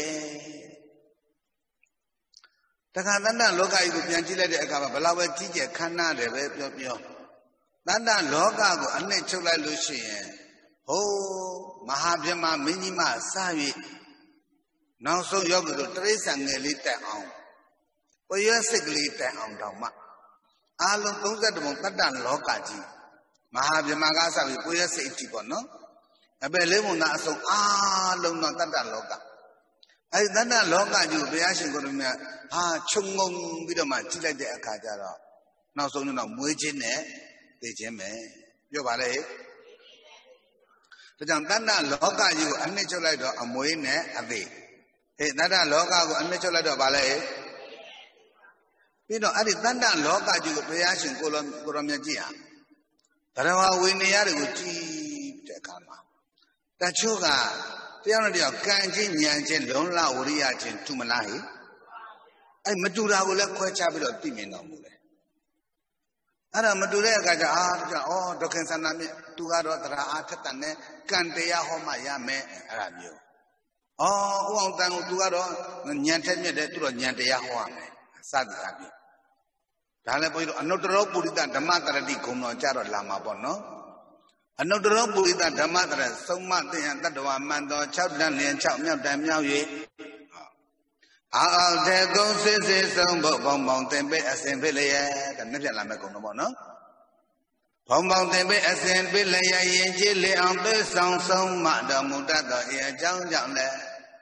တခါတတ္တလောကကြီးကိုပြန်ကြည့်လိုက်တဲ့အခါမှာဘလောက်ပဲကြီးကျယ်ခမ်းနားတယ်ပဲပြောပြောတတ္တလောကကိုအနှစ်ချုပ်လိုက်လို့ရှိရင်ဟိုးမဟာဗြဟ္မာမင်းကြီးမစ၍နောက်ဆုံးရောက်ကြလို့တရိစ္ဆာန်ငယ်လေးတက်အောင်ပရွက်စိတ်ကလေးတက်အောင်တောင်မှအာလုံးသုံးဆယ်ဘုံတတ္တလောကကြီးမဟာဗြဟ္မာကစပြီးပရွက်စိတ်အထိပေါ့နော်အပယ်လေးဘုံသာအစုံအာလုံးတော့တတ္တလောကအဲဒီတတ္တလောကကြီးကိုဘုရားရှင်ကိုယ်တော်မြတ်ဟာခြုံငုံပြီးတော့မှကြည့်လိုက်တဲ့အခါကျတော့နောက်ဆုံးတော့မွေးခြင်းနဲ့သိခြင်းပဲပြောပါလေဒါကြောင့်တဏ္ဍလောကကြီးကိုအနှစ်ချုပ်လိုက်တော့အမွေးနဲ့အသေးဟေးတဏ္ဍလောကကိုအနှစ်ချုပ်လိုက်တော့ဗာလဲပြီးတော့အဲ့ဒီတဏ္ဍလောကကြီးကိုဘုရားရှင်ကိုလိုကိုရောမြတ်ကြည့်ဟာဘရဝဝိနည်းတွေကိုကြည့်တဲ့အခါမှာတချို့ကတယောက်နဲ့တယောက်ကံချင်းဉာဏ်ချင်းလုံလဝရိယချင်းတူမလားဟိအဲ့မတူတာကိုလည်းခွဲခြားပြီးတော့သိမြင်တော်မူတယ်အဲ့ဒါမတူတဲ့အခါကျအာကြောင့်ဩဒုက္ခသန္တာမြင့်သူကတော့တရားအားထက်တဲ့နဲ့ကံတရားဟောမှရမယ်အဲ့ဒါမျိုးဩဥအောင်တန်ကိုသူကတော့ဉာဏ်ထက်မြင့်တယ်သူတော့ဉာဏ်တရားဟောရမယ်စသည်အပြင်ဒါလည်းဘုန်းကြီးတို့အနုတ္တရောပုရိသဓမ္မတရတိဂုဏ်တော်ကြတော့လာမှာပေါ့နော်အနုတ္တရောပုရိသဓမ္မတရဆုံးမသိရန်တတ္တဝမှန်တော်၆တန်းလျင်၆မြောက်တန်းမြောက်၍အာအောက်တဲ့ကုံစစ်စစ်ဆုံးဖို့ဘောင်ဘောင်သင်ပိအစဉ်ဖြစ်လျက်ဒါမြတ်ပြလာမဲ့ဂုဏ်တော်ပေါ့နော်ဘောင်ဘောင်သင်ပိအစဉ်ဖြစ်လျက်ယဉ်ကျေးလေအောင်သိဆောင်ဆုံးမတော်မူတတ်သောအကြောင်းကြောင့်လည်း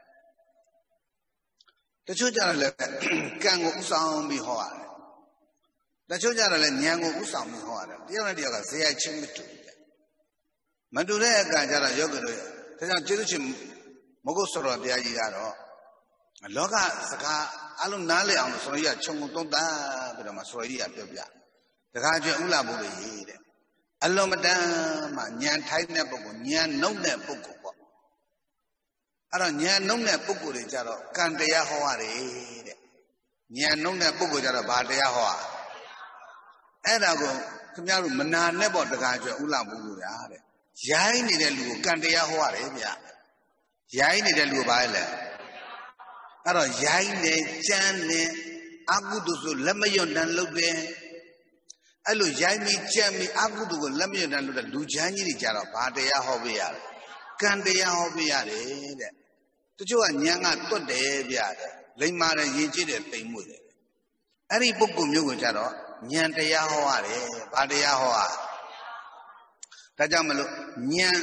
တချို့ကြတော့လည်းကံကိုဥဆောင်ပြီးဟောရတယ်တချို့ကြတော့လည်းဉာဏ်ကိုဥဆောင်ပြီးဟောရတယ်တယောက်နဲ့တယောက်ကဇေယျချင်းမတူဘူးမတူတဲ့အခါကျတော့ယောဂတို့ဒါကြောင့်ကျေးဇူးရှင်မဂုတ်ဆောတော်ဘုရားကြီးကတော့လောကစကားအလုံးနားလည်အောင်ဆိုရင်ခြုံငုံသုံးသပ်ပြီးတော့မှဆိုရကြီးကပြောပြတခါကျဥလာဘုရားကြီးတဲ့အလွန်မတန်မှဉာဏ်ထိုက်တဲ့ပုဂ္ဂိုလ်ဉာဏ်နှုတ်တဲ့ပုဂ္ဂိုလ်ပေါ့အဲ့တော့ဉာဏ်နှုတ်တဲ့ပုဂ္ဂိုလ်တွေကြတော့ကံတရားဟောရတယ်တဲ့ဉာဏ်နှုတ်တဲ့ပုဂ္ဂိုလ်ကြတော့ဘာတရားဟောရအဲ့ဒါကိုခင်ဗျားတို့မနာနဲ့ပေါ့တခါကျဥလာဘုရားတဲ့ရိုင်းနေတဲ့လူကိုကံတရားဟောရတယ်ဗျရိုင်းနေတဲ့လူကိုဘာလဲအဲ့တော့ရိုင်းနေကြမ်းနေအကုသိုလ်ဆိုလက်မရွံ့တန်လုပ်တယ်အဲ့လိုရိုင်းပြီးကြမ်းပြီးအကုသိုလ်ကိုလက်မရွံ့တန်လုပ်တဲ့လူချမ်းကြီးတွေကြတော့ဘာတရားဟောပေးရလဲကံတရားဟောပေးရတယ်တဲ့တချို့ကဉာဏ်ကတွတ်တယ်ဗျတဲ့လိမ္မာတယ်ယဉ်ကျေးတယ်တိမ်မွေ့တယ်အဲ့ဒီပုဂ္ဂိုလ်မျိုးကိုကြတော့ဉာဏ်တရားဟောရတယ်ဘာတရားဟောရဒါကြောင့်မလို့ဉာဏ်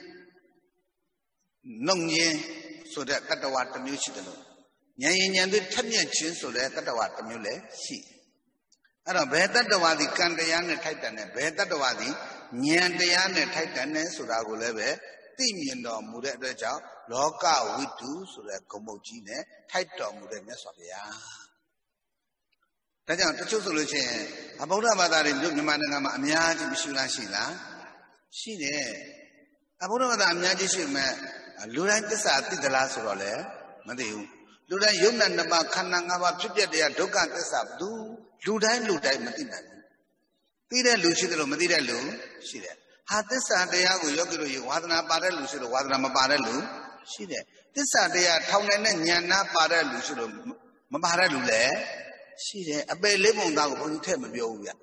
နှုတ်ဉာဏ်ဆိုတဲ့တတ္တဝါတစ်မျိုးရှိတယ်လို့ဉာဏ်ဉာဏ်တွေထက်မြက်ခြင်းဆိုတဲ့တတ္တဝါတစ်မျိုးလည်းရှိအဲ့တော့ဘယ်တတ္တဝါဒီကံတရားနဲ့ထိုက်တန်တယ်ဘယ်တတ္တဝါဒီဉာဏ်တရားနဲ့ထိုက်တန်တယ်ဆိုတာကိုလည်းပဲသိမြင်တော်မူတဲ့အတွက်ကြောင့်လောကဝိတုဆိုတဲ့ဂုဏ်ပုဒ်ကြီးနဲ့ထိုက်တော်မူတဲ့မြတ်စွာဘုရားဒါကြောင့်တချို့ဆိုလို့ရှိရင်အဗုဒ္ဓဘာသာတွေမြို့မြန်မာနိုင်ငံမှာအများကြီးမရှိလားရှိလားရှိတယ်အဗုဒ္ဓဘာသာအများကြီးရှိမဲ့လူတိုင်းသစ္စာသိသလားဆိုတော့လည်းမသိဘူးလူတိုင်းယုံနာနှစ်ပါးခန္ဓာ၅ပါးဖြစ်ပြတဲ့ဒုက္ခသစ္စာဘူးလူတိုင်းလူတိုင်းမသိနိုင်ဘူးသိတဲ့လူရှိတယ်လို့မသိတဲ့လူရှိတယ်ဟာသစ္စာတရားကိုယောဂီတို့ရေဝါသနာပါတဲ့လူရှိလို့ဝါသနာမပါတဲ့လူရှိတယ်သစ္စာတရားထောင်နိုင်တဲ့ဉာဏ်နာပါတဲ့လူရှိလို့မပါတဲ့လူလည်းရှိတယ်အပယ်လေးပုံသားကိုဘုန်းကြီးထည့်မပြောဘူးဗျ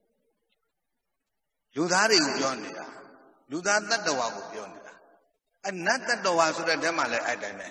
လူသားတွေကိုပြောနေတာလူသားတတ္တဝါကိုပြောနေတာအနတ္တတ္တဝါဆိုတဲ့ဓမ္မလည်းအဲ့တိုင်းပဲ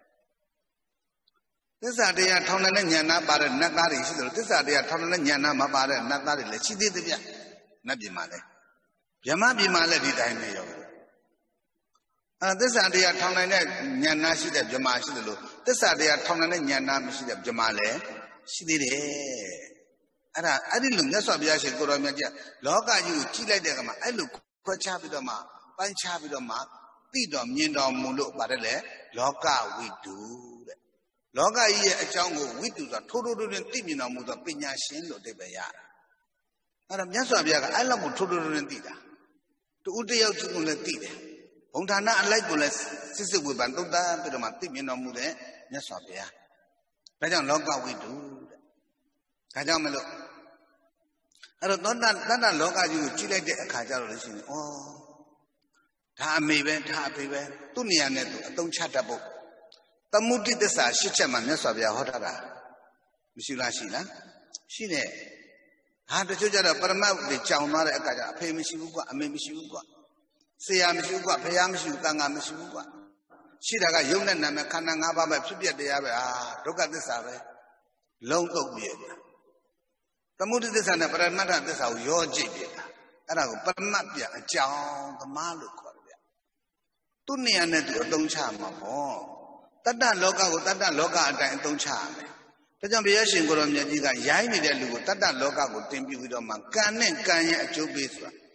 သစ္စာတရားထောင်တဲ့ဉာဏ်နာပါတဲ့နတ်သားတွေရှိတယ်လို့သစ္စာတရားထောင်တဲ့ဉာဏ်နာမပါတဲ့နတ်သားတွေလည်းရှိသေးတယ်ဗျနတ်ပြည်မှာလည်းဗြဟ္မပြည်မှာလည်းဒီတိုင်းပဲရောက်တယ်အဲသစ္စာတရားထောင်တဲ့ဉာဏ်နာရှိတဲ့ဗြဟ္မရှိတယ်လို့သစ္စာတရားထောင်တဲ့ဉာဏ်နာမရှိတဲ့ဗြဟ္မလည်းရှိသေးတယ်အဲ့ဒါအဲ့ဒီလိုမြတ်စွာဘုရားရှင်ကိုရောမြတ်ကြီးလောကကြီးကိုကြည့်လိုက်တဲ့အခါမှာအဲ့လိုခွဲခြားပြီးတော့မှပိုင်းခြားပြီးတော့မှသိတော်မြင်တော်မူလို့ပါတယ်လေလောကဝိတုတဲ့လောကကြီးရဲ့အကြောင်းကိုဝိတုဆိုတာထိုးထိုးထိုးထိုးသိမြင်တော်မူသောပညာရှင်လို့အဓိပ္ပာယ်ရတယ်အဲ့ဒါမြတ်စွာဘုရားကအဲ့လောက်ကိုထိုးထိုးထိုးထိုးသိတာတူတယောက်ချင်းကိုလည်းသိတယ်ဘုံဌာနအလိုက်ကိုလည်းစစ်စစ်ဝေဖန်သုံးသပ်ပြီးတော့မှသိမြင်တော်မူတဲ့မြတ်စွာဘုရားဒါကြောင့်လောကဝိတုတဲ့ဒါကြောင့်မလို့အဲ့တော့သောတတတ္တလောကကြီးကိုကြည့်လိုက်တဲ့အခါကျတော့လည်းရှိနေဩဒါအမေပဲဒါအဖေပဲသူ့နေရာနဲ့သူအတုံးချတတ်ဖို့သမုဒိသစ္စာရှစ်ချက်မှမြတ်စွာဘုရားဟောထားတာမရှိလားရှိလားရှိတယ်ဟာတချို့ကျတော့ပရမတ်တွေကြောင်သွားတဲ့အခါကျအဖေမရှိဘူးကွအမေမရှိဘူးကွဆရာမရှိဘူးကွဘုရားမရှိဘူးတန်ခါမရှိဘူးကွရှိတာကယုံနဲ့နာမခန္ဓာ၅ပါးပဲဖြစ်ပြတရားပဲအာဒုက္ခသစ္စာပဲလုံးတုပ်ပြည့်သမုဒိသစ္စာနဲ့ပရမတ္ထသစ္စာကိုရောကြည့်ပြတာအဲ့ဒါကိုပရမတ်ပြအကြောင်းသမားလို့ခေါ်တယ်ဗျသူ့နေရာနဲ့သူအသုံးချမှာပေါ့တတ္တလောကကိုတတ္တလောကအတိုင်းအသုံးချရမယ်ဒါကြောင့်ဘုရားရှင်ကိုရောမြတ်ကြီးကရိုင်းနေတဲ့လူကိုတတ္တလောကကိုတင်ပြပြီးတော့မှကံနဲ့ကံရဲ့အကျိုးပေးဆိုတာ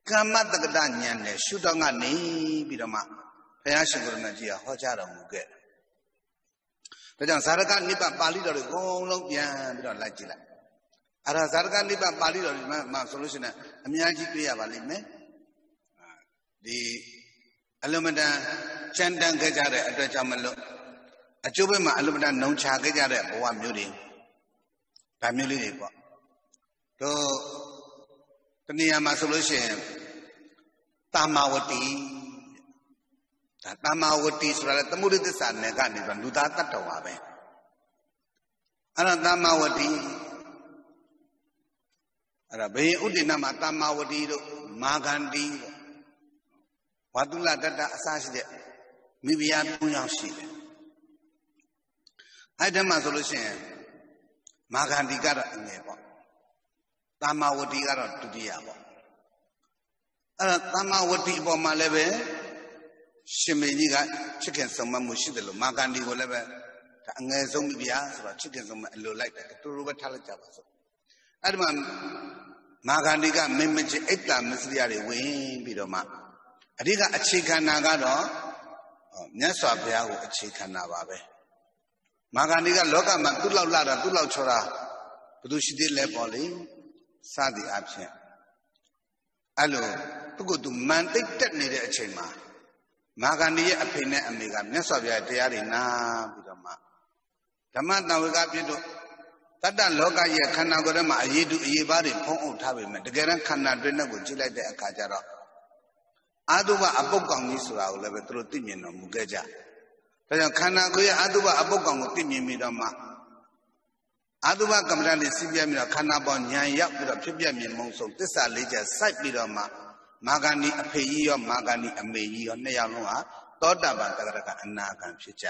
Kama takda nyane shudanga ni bidama Payashin Gurmaji Hojara Muget. The Saraka Nipa Pali or go long yan like Jila. Ara Saraka Nipa Pali or my solution, a Miyaji Pia Valime. The Alumina Chandan Gajare at the Jamalo. A Jubima Alumina no Chagajare, one beauty. Family. So, the Niyama solution Tamawati. Tamawati Sura, the Murid San Negani, and Ludata Tawabe. And Tamawati Arabe Udinama Tamawati, Magandi, Wadula Data Assashi, Mibia Puyashi. I did my solution Magandi got a neighbor. Tamawati got a to the hour. Tamawati Bomaleve. Shimmy got chicken some mushidelo, Magandi will ever Angazomibia, chicken some low like that to Ruba Talajabas. Adman Magandi got Mimich Eta Messiari Wing Bidoma. Adiga a chicken Nagado, Nessa Biago a chicken Navabe. Magandi got Loka Matula Lada, Tula Chora, Pudushi Lepoli, Sadi absent. Allo, to go to man, take that needed a chema. Magandi a pene amiga, Nesavia Diarina, Bidama. Tamata we got you. Tata Loga ye Kanagorama, Yidu Yibari, Pong Tabim, the Garan Kanadrina would you like the Akajara. Aduba Abokang Nisura, level through Timian Mugeja. Then Kanagoya Aduba Abokang Timimidama. Aduba Kamrani Sibiam Kanabon Yan Yap with a Pibiam Monso, this are later side Bidama. Magani a pay or Magani a may or Neanoa, Todaba and Nagan Chicha.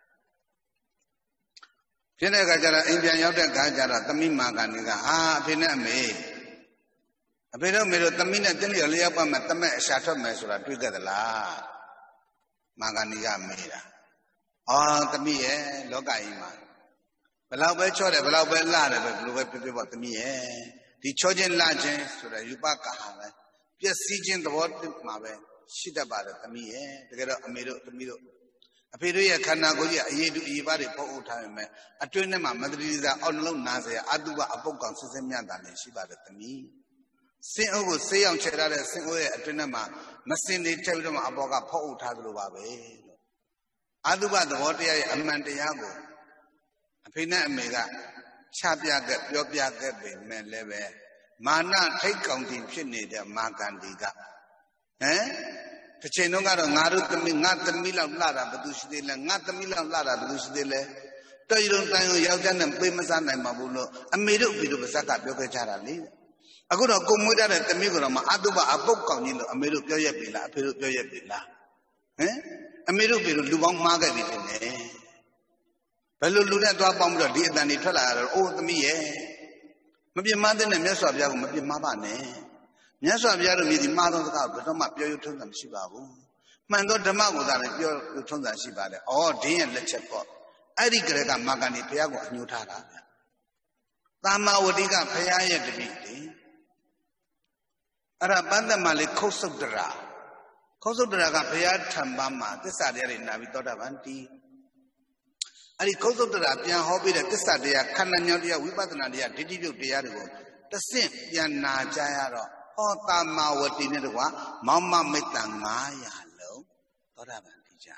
Pinagajara, Indian Yota Gajara, Tami Maganiga, ah, Pina me. A pedo made a Tamina Tini Liapa Matame, Shatter Mesura, Twiga the La Maganiga Mera. Oh, Tamie, Logaima. Below Chore, below Bella, Blue people to me, eh? The Trojan Legends to the Yubaka. Just sieging the water, Mabe, shit about it, Tami, eh? Together, a middle, the middle. A period Kanagoya, a year to Ivari for time, a twinema, Madriza, on loan Nazia, Aduba, a book on Susamia than she bad at me. Sing over, say on Cheddar, sing away at Twinema, Massini, tell them about a po Tadrubabe. Aduba, the water, a Mandiago. A pina mega, Chapia get, Yopia get, men leve. Mana take counting Chinny, the Magandiga. Eh? The Chenonga, Narutami, not the Milan Lara, but Dushidilla, not the Milan Lara, Dushidilla. Though you don't find Yagan and Pimasan and Mabulo, I made up with the Saka Yokachara. I could have come with that at the Migurama, Aduba, a book on you, a middle Yoyabilla, a middle Yoyabilla. Eh? A middle bit of Lubang Margaret, eh? Pelu Luda to a bomb of dear than it oh, the me, eh? Maybe mother and Messa Biago, maybe Mabane. Messa Biago, the mother of the cow, but not pure to them Shibabu. Man, not the Mago that is pure to them Shibade, or day and lecture for. I regret that Magani Piago, New Tara. Tama Wodiga Paya de Bidi Arabanda Mali Kosodra. Kosodra Paya Tambama, this are there in Navitoda Vanti. Ari Kosodra, Pian Hobby, this are there, Kananya, Wibanadia, Didio Diago. The same Yana Jayaro, O Tama Wadinua, Mamma Metang Maya, hello, Toravantija.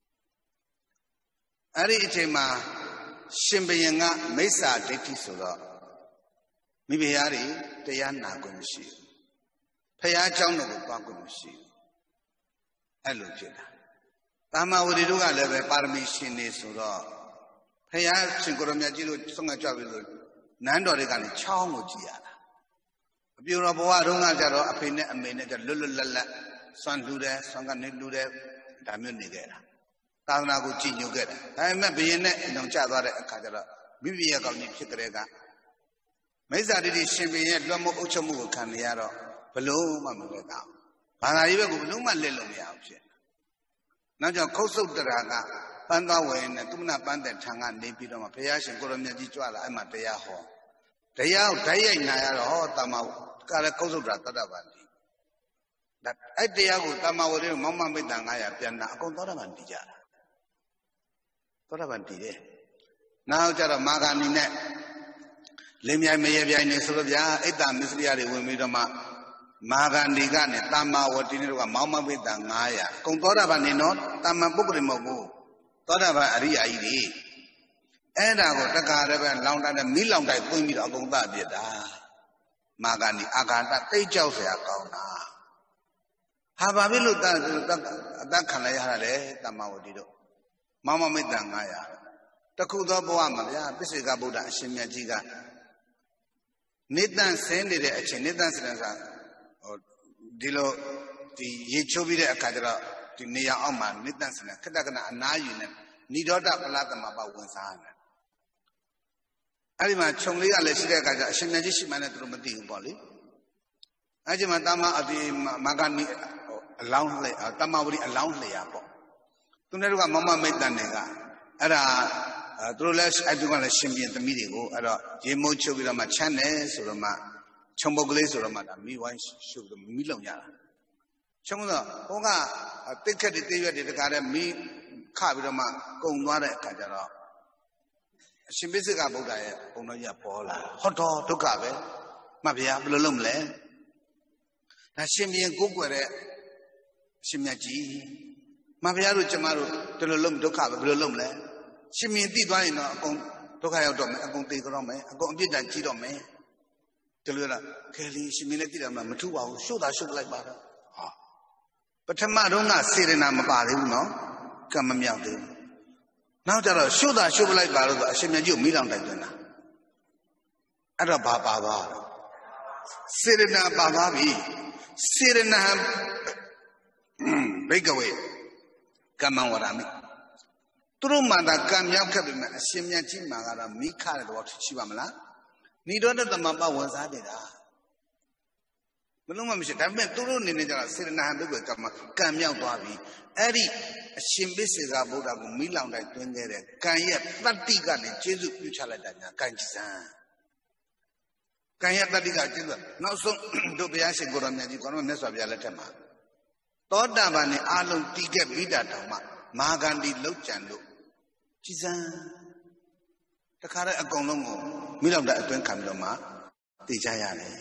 Ari Itema Shimbayanga, Mesa, Deti Sura. Maybe Ari, Tayana Gumishi. Paya Jono Bagumishi. Hello, Jeda. Tama Wadiduga leve Parmishin Sura. Paya Sinkoramiaji, Songa Javilu, Nando Regani, Chongo Giana. A beautiful Runga Jaro, a pin a minute, a Lulula, San Lude, Sanga Nilude, Damunigera. Tanago Chinu get. I remember in it, no Chadara Kajara, Bibia Gami Chikrega. Mesa did Shimmy, Lomo Uchamu, Caniaro, Paloma Muga. And I even go Luma Lilumi out. Now your coastal Draga. Panda when Tuna Panda Tanga Nipidoma Payash and Goromia Dichuala, I'm a Payaho. Tayao, Taya Naya, Tama, Karakoso Ratadavandi. ဒါအဲ့တရားကိုတမ္မာဝတိမောင်မမိတ်တန်ငါးရာပြန်နာအကုန်သောတာပန်တည်ကြတာသောတာပန်တည်တယ်နောက်ကြတော့မာဂဏီနဲ့လင်းမြိုင်မရေပြိုင်နေဆိုတော့ဗျာအိတ်တမစ္စရိယတွေဝင်ပြီးတော့မှမာဂဏီကနဲ့တမ္မာဝတိနဲ့တို့ကမောင်မမိတ်တန်ငါးရာအကုန်သောတာပန်နေနော်တမ္မာပုဂ္ဂိုလ်မဟုတ်ဘူးသောတာပန်အရိယာကြီးတွေအဲ့ဒါကိုတက္ကရာပဲလောင်တတ်တဲ့မိလောင်တိုက်ပွင့်ပြီးတော့အကုန်သပြစ်တာမာဂဏီအာဂန္တတိတ်ကြောက်เสียကောင်းတာဟာဘာဖြစ်လို့တတ်အတတ်ခံလိုက်ရတာလဲတမ္မာဝတိတို့မောင်မမိတ်တန်ငါးရာတခုသောဘဝမှာဗျာပိစိကဗုဒ္ဓအရှင်မြတ်ကြီးကနိတန်ဆင်းနေတဲ့အချိန်နိတန်ဆင်းနေတာဟိုဒီလိုဒီရေချိုးပြီးတဲ့အခါကျတော့ဒီနေရာအောက်မှာနိတန်ဆင်းနေခတ္တကနာအနာယူနေနိရောဓပလသမပဝင်စားနေအဲ့ဒီမှာခြုံလေးကလည်းရှိတဲ့အခါကျအရှင်မြတ်ကြီးရှိမှလည်းသူတို့မသိဘူးပေါ့လေအဲ့ဒီမှာတမအဒီမာဂဏီအလောင်းလှဲတမဝတိအလောင်းလျာပေါ့သူတို့ကမမမိတ်တန်တွေကအဲ့ဒါသူတို့လည်းအဲ့ဒီကလည်းရှင်ပြန်သမီးတွေကိုအဲ့တော့ရေမိုးချုပ်ပြီးတော့မှချမ်းတယ်ဆိုတော့မှခြုံပုတ်ကလေးဆိုတော့မှဒါမိဝိုင်းရှုပ်ပြီးမိလုံရတာခြုံတော့ဟိုကတိတ်ခက်တွေတိတ်ရွက်တွေတခါတည်းမိခပြီးတော့မှကုံသွားတဲ့အခါကျတော့အရှင်ပိစိကဗုဒ္ဓရဲ့ဘုံတော်ကြီးကပေါ်လာဟောတော်ဒုက္ခပဲမှတ်ဗျာဘယ်လိုလုပ်မလဲဒါရှင်ပြန်ကိုးကွယ်တဲ့အရှင်မြတ်ကြီးမှတ်ဗျာတို့ကျမတို့ဒီလိုလုပ်ဒုက္ခပဲဘယ်လိုလုပ်မလဲရှင်မြင်သိသွားရင်တော့အကုန်ဒုက္ခရောက်တော့မယ်အကုန်သိကြတော့မယ်အကုန်အပြစ်ဒဏ်ကြီးတော့မယ်ဒီလိုလားခဲလီရှင်မြင်လည်းသိတယ်မလားမထူပါဘူးရှုပ်တာရှုပ်လိုက်ပါတော့ဟာပထမတော့ကစေရနာမပါသေးဘူးနော်ကံမမြောက်သေးဘူးနောက်ကြတော့ရှုပ်တာရှုပ်လိုက်ပါလို့ဆိုအရှင်မြတ်ကြီးကိုမိလောင်တိုက်သွင်းတာအဲ့တော့ဘာပါသွားတော့စေရနာပါသွားပြီစေရနာဘိကဝေကမ္မဝရမိသူတို့မှသာကံမြောက်ခဲ့ပြီမဲ့အရှင်မြတ်ကြီးမှာကတော့မိခတဲ့တော့ရှိပါမလားနိရောဓသမပဝန်စားနေတာမလုံးမမရှိဒါပေမဲ့သူတို့အနေနဲ့ကျတော့စေရနာဟံဘိကဝေကမ္မကံမြောက်သွားပြီအဲ့ဒီအရှင်ပိစိကဗုဒ္ဓကိုမိလောင်တိုက်တွင်းခဲ့တဲ့ကံရဲ့တတ္တိကနေကျေစုပြုချလိုက်တာညာကံကြည်စံကံရဲ့တတ္တိကကျေစုနောက်ဆုံးတို့ဘုရားရှင်ကိုရောမြတ်ကြီးကိုရောမြတ်စွာဘုရားလက်ထက်မှာသောတာပန်နဲ့အာလုံးတည်ခဲ့ပြီးတာတောင်မှမာဂန္ဒီလောက်ကြံလို့ကြည်စံတခါတည်းအကုန်လုံးကိုမိလောင်တိုက်အတွင်းခံပြီးတော့မှတည်ကြရတယ်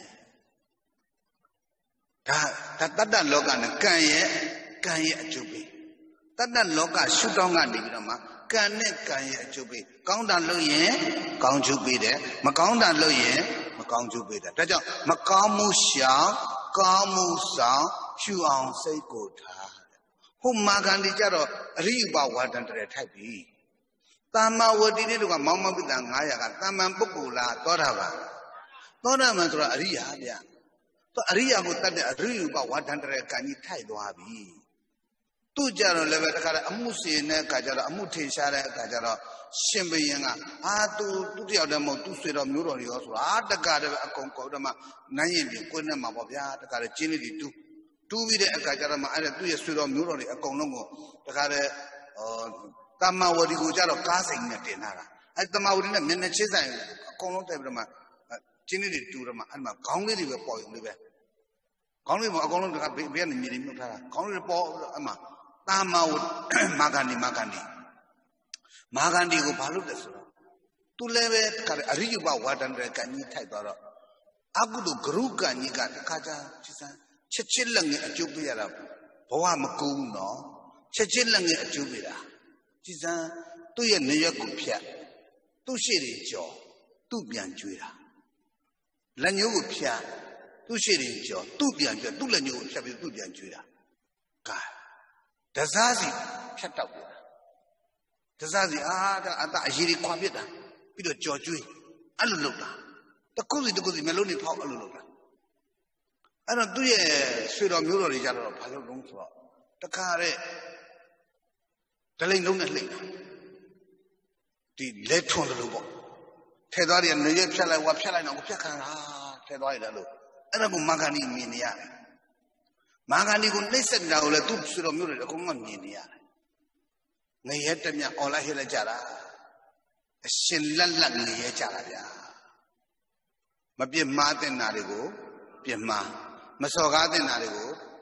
ဒါဒါတတ္တလောကနဲ့ကံရဲ့ကံရဲ့အကျိုးပေးတတ္တလောကရှုထောင့်ကနေပြီးတော့မှကံနဲ့ကံရဲ့အကျိုးပေးကောင်းတာလုပ်ရင်ကောင်းကျိုးပေးတယ်မကောင်းတာလုပ်ရင်မကောင်းကျိုးပေးတယ်ဒါကြောင့်မကောင်းမှုရှောင်ကောင်းမှုဆောင်ရှုအောင်စိတ်ကိုထားဟိုမာဂန္ဒီကြတော့အရိယပဝါဒံတရထိုက်ပြီသမ္မာဝတိနဲ့တို့ကမောင်မပိတ္တငါးရာကသမ္မန်ပုဂ္ဂိုလ်လားသောတာပန်သောတာပန်ဆိုတာအရိယာဗျသူအရိယာကိုတတ်တဲ့အရိယပဝါဒံတရကံကြီးထိုက်သွားပြီသူကြတော့လည်းပဲတခါတည်းအမှုစီတဲ့အခါကျတော့အမှုထင်ရှားတဲ့အခါကျတော့ရှင်ဘုရင်ကအာသူသူတယောက်တည်းမဟုတ်သူဆွေတော်မျိုးတော်တွေရောဆိုတာအာတက္ကတည်းအကုန်ကောက်တော့မှနိုင်ရင်ပြင်ကိုယ်နဲ့မှာပေါ့ဗျာတခါတည်းကျင်းလေးတွေတူးတူးပြီးတဲ့အခါကျတော့မှအဲ့ဒါသူ့ရဲ့ဆွေတော်မျိုးတော်တွေအကုန်လုံးကိုတခါတည်းဟောတမ္မာဝတိကိုကြတော့ကားစိန်နဲ့တင်လာတာအဲ့တမ္မာဝတိနဲ့မျက်နှာချင်းဆိုင်အကုန်လုံးတက်ပြီးတော့မှကျင်းလေးတွေတူးတော့မှအဲ့မှာခေါင်းလေးတွေပဲပေါ်ရုံလေးပဲခေါင်းလေးမှာအကုန်လုံးတခါဘေးကနေမြေတွေမြုပ်ထားတာခေါင်းလေးပေါ်အဲ့မှာတမ္မာဝမာဂန္ဒီမာဂန္ဒီမာဂန္ဒီကိုဘာလုပ်လဲဆိုတော့သူလည်းပဲတခါအရိယပဝါဒံတရကံကြီးထိုက်သွားတော့အကုသိုလ်ဂရုကံကြီးကတခါကြာချစ်စမ်းချက်ချစ်လက်ငယ်အကျိုးပေးရတာဘဝမကူဘူးနော်ချက်ချစ်လက်ငယ်အကျိုးပေးတာချစ်စမ်းသူ့ရဲ့နေရက်ကိုဖြတ်သူ့ရှိတွေကြော်သူ့ပြန်ကျွေးတာလက်ညှိုးကိုဖြတ်သူ့ရှိတွေကြော်သူ့ပြန်ကျွေးသူ့လက်ညှိုးကိုဖြတ်ပြီးသူ့ပြန်ကျွေးတာကဲတစားစီဖြတ်တောက်တယ်တစားစီအာအတအရေးကြီးခွာပြစ်တာပြီးတော့ကြော်ကျွေးအဲ့လိုလုပ်တာတခုစီတခုစီမျိုးလုံးနေဖောက်အဲ့လိုလုပ်တာအဲ့တော့သူ့ရဲ့ဆွေတော်မျိုးတော်တွေကြတော့ဘာလုပ်လုံးဆိုတော့တခါတဲ့ဒလိန်လုံးနဲ့လှိမ့်တာဒီလက်ထွန်လို့ပေါ့ထဲသွားတယ်နေရဖြတ်လိုက်ဝါဖြတ်လိုက်တော့ဖြတ်ခံတာထဲသွားရတယ်လို့အဲ့ဒါကိုမာဂန္ဒီမြင်နေရတယ်မာဂန္ဒီကိုနှိမ့်ဆက်နေတာကိုလည်းသူ့ဆွေတော်မျိုးတွေအကုန်လုံးမြင်နေရတယ်ငရဲတမြអော်လိုက်ဟဲ့လိုက်ကြတာအရှင်လက်လက်ငရဲကြတာဗျာမပြစ်မှားတဲ့နာတွေကိုပြစ်မှားမစော်ကားတဲ့နာတွေကို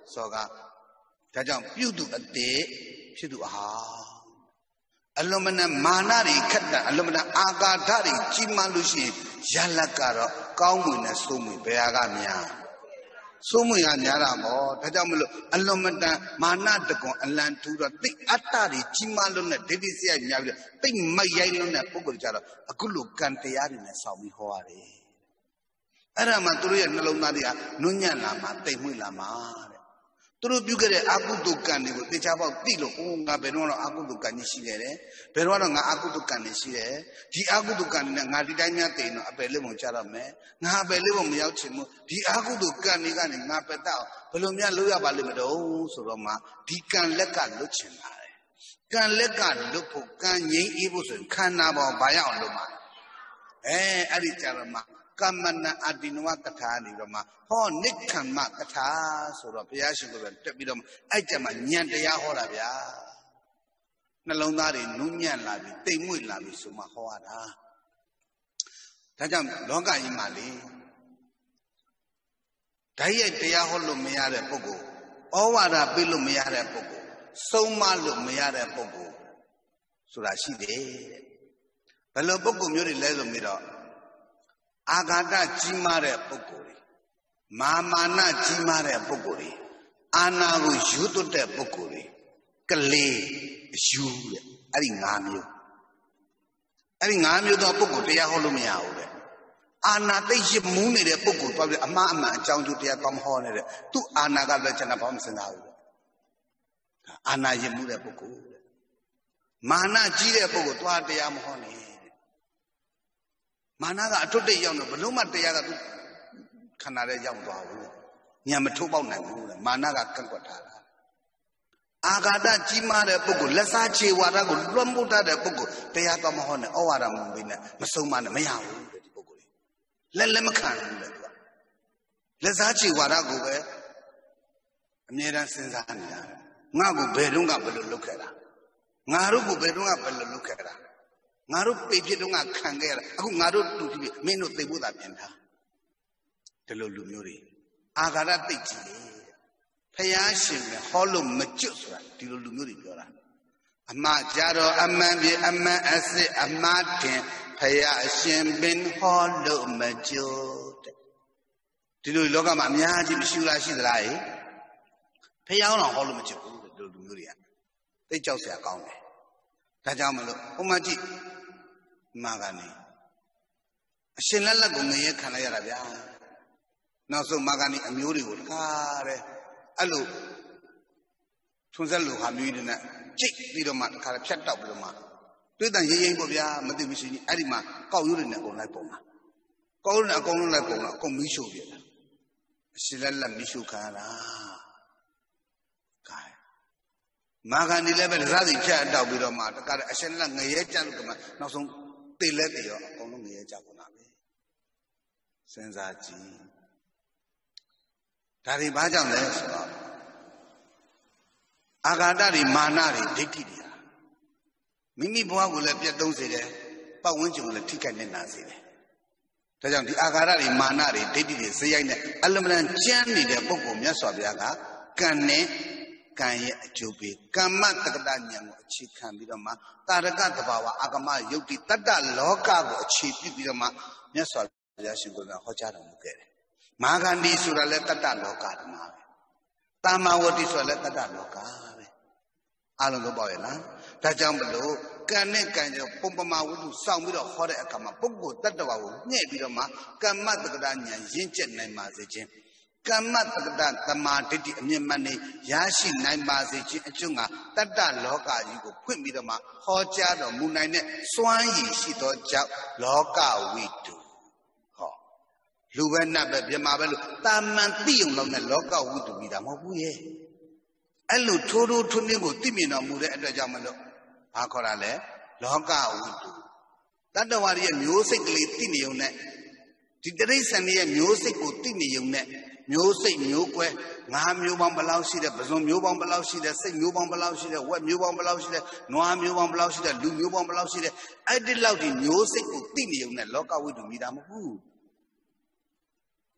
စောကဒါကြောင့်ပြုသူအတေဖြစ်သူအဟာအလွန်မနဲ့မာနတွေခက်တာအလွန်မနဲ့အာဃာတတွေကြီးမားလို့ရှိရင်ရလတ်ကတော့ကောင်းမွန်တဲ့စိုးမွေဘယ်ဟာကများစိုးမွေကများတာပေါ့ဒါကြောင့်မလို့အလွန်မတန်မာနတကွန်အလံထူတော့တိတ်အတ္တတွေကြီးမားလို့နဲ့ဒိဋ္ဌိစရိုက်များပြီးတော့တိတ်မရိုက်လို့နဲ့ပုဂ္ဂိုလ်ကြတော့အခုလိုကံတရားတွေနဲ့ဆောင်းပြီးဟောရတယ်အဲ့ဒါမှသူတို့ရဲ့နှလုံးသားတွေကနုညံ့လာမှတိတ်မွေ့လာမှတဲ့သူတို့ပြုခဲ့တဲ့အကုသိုလ်ကံတွေကိုတေချာပေါက်သိလို့အိုးငါဘယ်တော့တော့အကုသိုလ်ကံကြီးရှိခဲ့တယ်ဘယ်တော့တော့ငါအကုသိုလ်ကံတွေရှိတယ်ဒီအကုသိုလ်ကံတွေနဲ့ငါဒီတိုင်းများတည်တော့အပယ်လေးပုံကြတော့မယ်ငါအပယ်လေးပုံမရောက်ချင်ဘူးဒီအကုသိုလ်ကံတွေကနေငါပက်တော့ဘယ်လိုများလုပ်ရပါလိမ့်မလို့ဆိုတော့မှဒီကံလက်ကလွတ်ချင်တာတယ်ကံလက်ကလွတ်ဖို့ကံငြိမ်းအေးဖို့ဆိုရင်ခန္ဓာပေါ်ဘာရအောင်လုပ်မှာအဲအဲ့ဒီကြတော့မှကမ္မနာအတိနဝကထာနေတော့မှဟောနိက္ခမ္မကထာဆိုတော့ဘုရားရှင်ကပဲတက်ပြီးတော့အဲ့ကြမှာဉာဏ်တရားဟောတာဗျာနှလုံးသားတွေနုညံ့လာပြီတိမ်မွေ့လာပြီဆိုမှဟောရတာဒါကြောင့်လောကကြီးမှာလေဓာတ်ရိုက်တရားဟောလို့မရတဲ့ပုဂ္ဂိုလ်ဩဝါဒပေးလို့မရတဲ့ပုဂ္ဂိုလ်ဆုံးမလို့မရတဲ့ပုဂ္ဂိုလ်ဆိုတာရှိတယ်တဲ့ဘယ်လိုပုဂ္ဂိုလ်မျိုးတွေလဲဆိုပြီးတော့အာဃာတကြီးမားတဲ့ပုဂ္ဂိုလ်တွေမာမာနကြီးမားတဲ့ပုဂ္ဂိုလ်တွေအာနာကိုယူသွတ်တဲ့ပုဂ္ဂိုလ်တွေကလေးအယူတဲ့အဲ့ဒီ၅မျိုးအဲ့ဒီ၅မျိုးသောပုဂ္ဂိုလ်တရားဟောလို့မရဘူးတဲ့အာနာသိရမူးနေတဲ့ပုဂ္ဂိုလ်တော့အမှားအမှန်အကြောင်းကျိုးတရားကောင်းမဟောနေတဲ့သူ့အာနာကလည်းကျွန်တော်ဘာမှမစင်စားဘူးတဲ့အာနာရမူးတဲ့ပုဂ္ဂိုလ်တဲ့မာနကြီးတဲ့ပုဂ္ဂိုလ်သွားတရားမဟောနဲ့မာနကအထွတ်တိတ်ရောက်တော့ဘလို့မှတရားကသူခန္ဓာထဲရောက်သွားဘူးညံမထိုးပေါက်နိုင်ဘူးတဲ့မာနကကန့်ကွက်ထားတာအာဃာတကြီးမားတဲ့ပုဂ္ဂိုလ်လက်စားချေဝါဒကိုလွှမ်းမိုးတတ်တဲ့ပုဂ္ဂိုလ်တရားတော်မဟောနဲ့ဩဝါဒမပေးနဲ့မဆုံးမနဲ့မရဘူးတဲ့ဒီပုဂ္ဂိုလ်လက်လက်မခံဘူးတဲ့သူကလက်စားချေဝါဒကိုပဲအမြဲတမ်းစဉ်းစားနေတာငါ့ကိုဘယ်တော့ကဘယ်လိုလုပ်ခဲ့တာငါတို့ကိုဘယ်တော့ကဘယ်လိုလုပ်ခဲ့တာငါတို့ပေဖြစ်တော့ငါခံခဲ့ရတာအခုငါတို့တူပြီမင်းတို့သိဖို့သာပြင်ထားဒီလိုလူမျိုးတွေအာဃာတသိကြည့်လေဖယားရှင်ပဲဟောလို့မကျွတ်ဆိုတာဒီလိုလူမျိုးတွေပြောတာအမှားကြတော့အမှန်ပြေအမှန်အစစ်အမှားတင်ဖယားရှင်ပင်ဟောလို့မကျွတ်တဲ့ဒီလိုလောကမှာအများကြီးမရှိလားရှိသလားဟဲ့ဖယားတော့ဟောလို့မကျွတ်ဘူးဒီလိုလူမျိုးတွေကသိကြောက်စရာကောင်းတယ်ဒါကြောင့်မလို့ဥမာကြည့်မာကနေအရှင်လက်လက်ကိုငရဲခံလိုက်ရတာဗျာနောက်ဆုံးမာကနေအမျိုးတွေကိုတခါတဲ့အဲ့လိုထွန်းဆက်လို့ဟာမျိုးတွေနဲ့ကြိတ်ပြီးတော့မှတခါဖြတ်တောက်ပြီးတော့မှတွေ့တဲ့ရိမ့်ရိမ့်ပေါ့ဗျာမသိမရှိဘူးအဲ့ဒီမှာကောက်ရိုးတွေနဲ့အကုန်လိုက်ပုံတာကောက်ရိုးနဲ့အကုန်လုံးလိုက်ပုံတာအကုန်မီးရှို့ပြတယ်အရှင်လက်လက်မီးရှို့ခံရတာမာဂန်ဒီလည်းပဲရသီဖြတ်တောက်ပြီးတော့မှတခါအရှင်လက်ငရဲကြလို့ကမှနောက်ဆုံးတေလက်တွေရောအကုန်လုံးငရဲကြကုန်တာပဲစဉ်းစားကြည့်ဒါတွေဘာကြောင့်လဲဆိုတော့အာဃာတတွေမာနတွေဒိဋ္ဌိတွေမိမိဘဝကိုလည်းပြတ်သုံးစေတယ်ပတ်ဝန်းကျင်ကိုလည်းထိခိုက်နေတာစေတယ်ဒါကြောင့်ဒီအာဃာတတွေမာနတွေဒိဋ္ဌိတွေဇေယိုက်နဲ့အလမန်ကျမ်းနေတဲ့ပုဂ္ဂိုလ်မြတ်စွာဘုရားကကံနဲ့ကံရဲ့အကျိုးပေးကမ္မတက္ကတဉာဏ်ကိုအခြေခံပြီးတော့မှတာရကတဘာဝအာဂမယုတ်တိတတ္တလောကကိုအခြေပြုပြီးတော့မှမြတ်စွာဘုရားရှင်ကိုယ်ကဟောကြားတော်မူခဲ့တယ်။မာဂန္ဒီဆိုတာလည်းတတ္တလောကဓမ္မပဲ။တာမဝတိဆိုတာလည်းတတ္တလောကပဲ။အားလုံးသဘောပေါက်ရဲ့လား။ဒါကြောင့်မလို့ကံနဲ့ကံကြောင့်ပုံပမာဝတ္ထုစောင့်ပြီးတော့ဟောတဲ့အခါမှာပုဂ္ဂိုလ်တတ္တဝါကိုညှဲ့ပြီးတော့မှကမ္မတက္ကတဉာဏ်ရင့်ကျက်နိုင်ပါစေခြင်းကမ္မတက္ကတသမာဓိဋ္ဌိအမြင့်မှန်နေရရှိနိုင်ပါစေခြင်းအကျိုးငါတတ္တလောကကြီးကိုဖွင့်ပြီးတော့မှဟောကြားတော်မူနိုင်တဲ့စွမ်းရည်ရှိသောကြောင့်လောကဝိတုဟောလူပဲနတ်ပဲမြမပဲလို့တာမန်သိုံလောက်နဲ့လောကဝိတုပြီးတာမဟုတ်ဘူးရဲ့အဲ့လိုထိုးထိုးထွန်းထွန်းကိုသိမြင်တော်မူတဲ့အတွက်ကြောင့်မလို့ဘာခေါ်တာလဲလောကဝိတုတတ္တဝါရဲ့မျိုးစိတ်ကလေးသိနေုံနဲ့ဒီတိရစ္ဆာန်ရဲ့မျိုးစိတ်ကိုသိနေုံနဲ့မျိုးစိတ်မျိုးကွဲငါးမျိုးပေါင်းဘယ်လောက်ရှိတယ်ပဇွန်မျိုးပေါင်းဘယ်လောက်ရှိတယ်စိတ်မျိုးပေါင်းဘယ်လောက်ရှိတယ်ဝက်မျိုးပေါင်းဘယ်လောက်ရှိတယ်နွားမျိုးပေါင်းဘယ်လောက်ရှိတယ်လူမျိုးပေါင်းဘယ်လောက်ရှိတယ်အဲ့ဒီလောက်ဒီမျိုးစိတ်ကိုသိနေုံနဲ့လောကဝိတုမိတာမဟုတ်ဘူးသူ